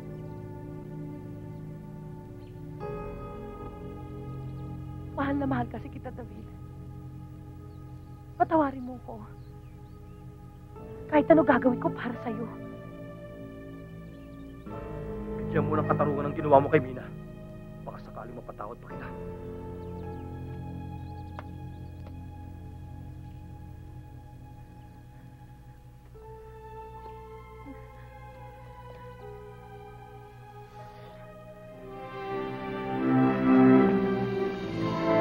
Mahal na mahal kasi kita, David. Patawarin mo ko. Kahit ano gagawin ko para sa'yo. Bigyan mo ng katarungan ang ginawa mo kay Mina. Baka sakaling mapatawad pa kita.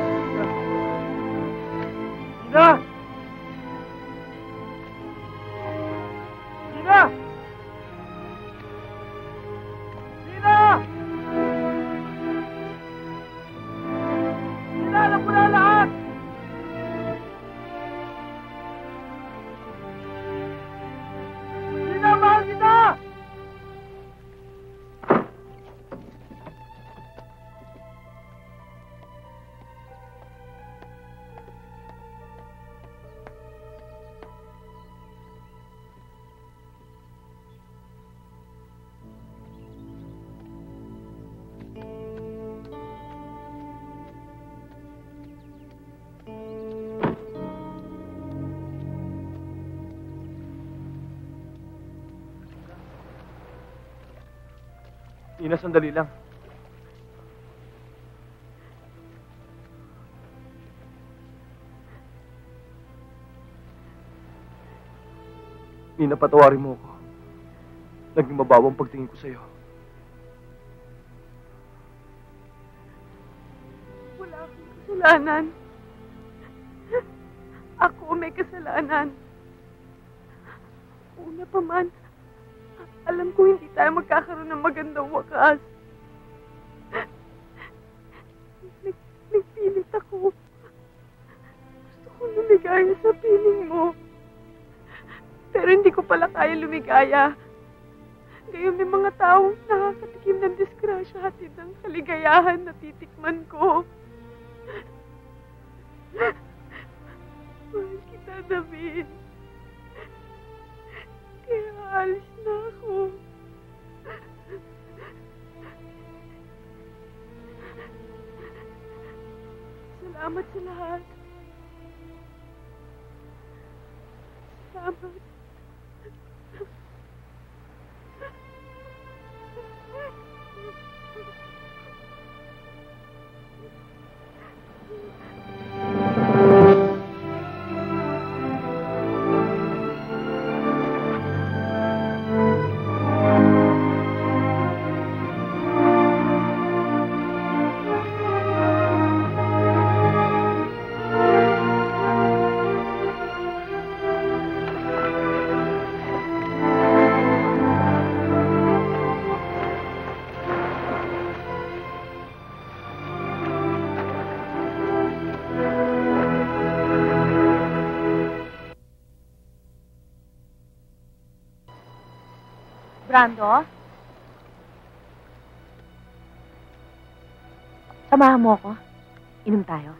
Mina! Nina, sandali lang. Nina, patawarin mo ako. Naging mababang pagtingin ko sa'yo. Wala akong kasalanan. Ako may kasalanan. Una pa man, alam ko hindi tayo magkakaroon ng magandang wakas. Nagpilit ako. Gusto kong lumigaya sa piling mo. Pero hindi ko pala kaya lumigaya. Ngayon may mga taong nakakatikim ng disgrasya hatid ng kaligayahan na titikman ko. Mahal kita, David. Kaya alis na ako. Salamat sa lahat. Salamat. Brando? Samahan mo ako. Inom tayo.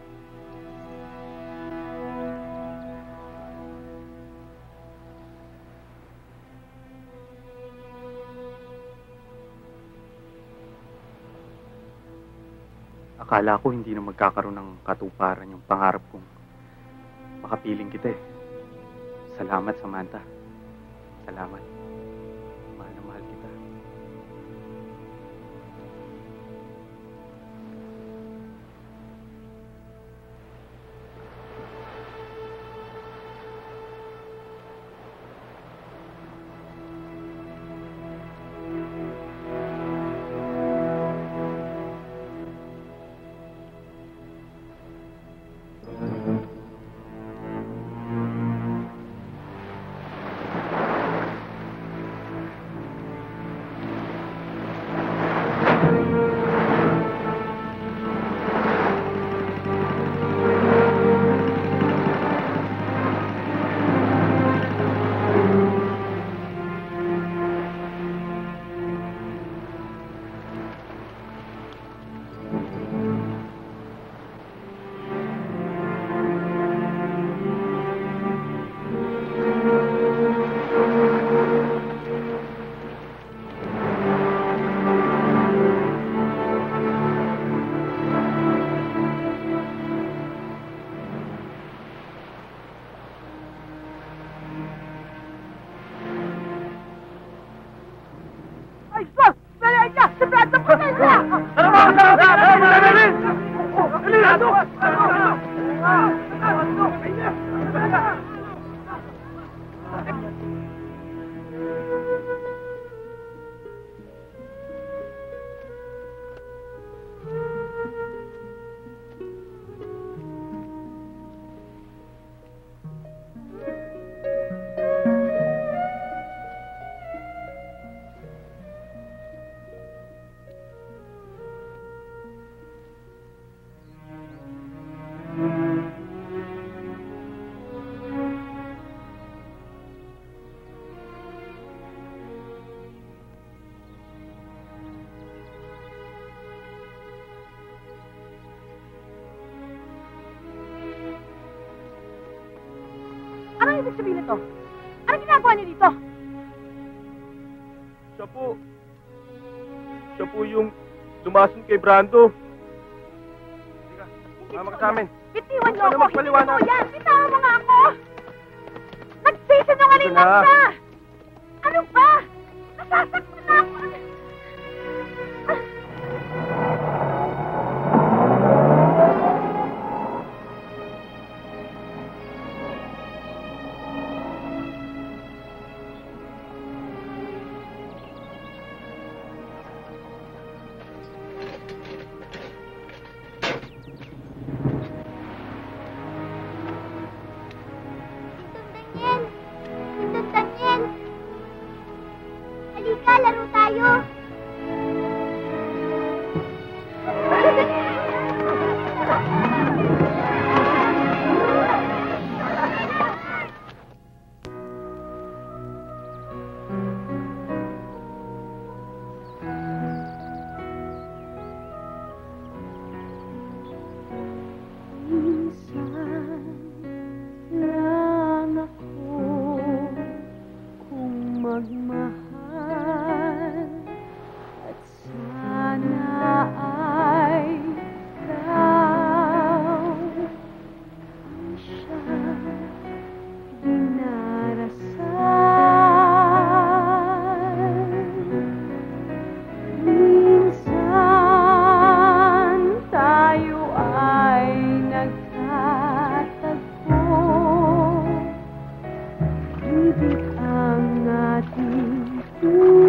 Akala ko hindi na magkakaroon ng katuparan yung pangarap kong makapiling kita eh. Salamat, Samantha. Salamat. Mahal na mahal kita. Anong ibig sabihin nito? Anong ginagawa niyo dito? Siya po yung lumason kay Brando. Halika, mama ka sa amin. Bitiwan niyo Ano ako! Hindi magpaliwanag? ko yan! Bitawan mo nga ako! Nagsisinungaling Ito na. lang siya! Ano ba? Nasasaktan na ako! ating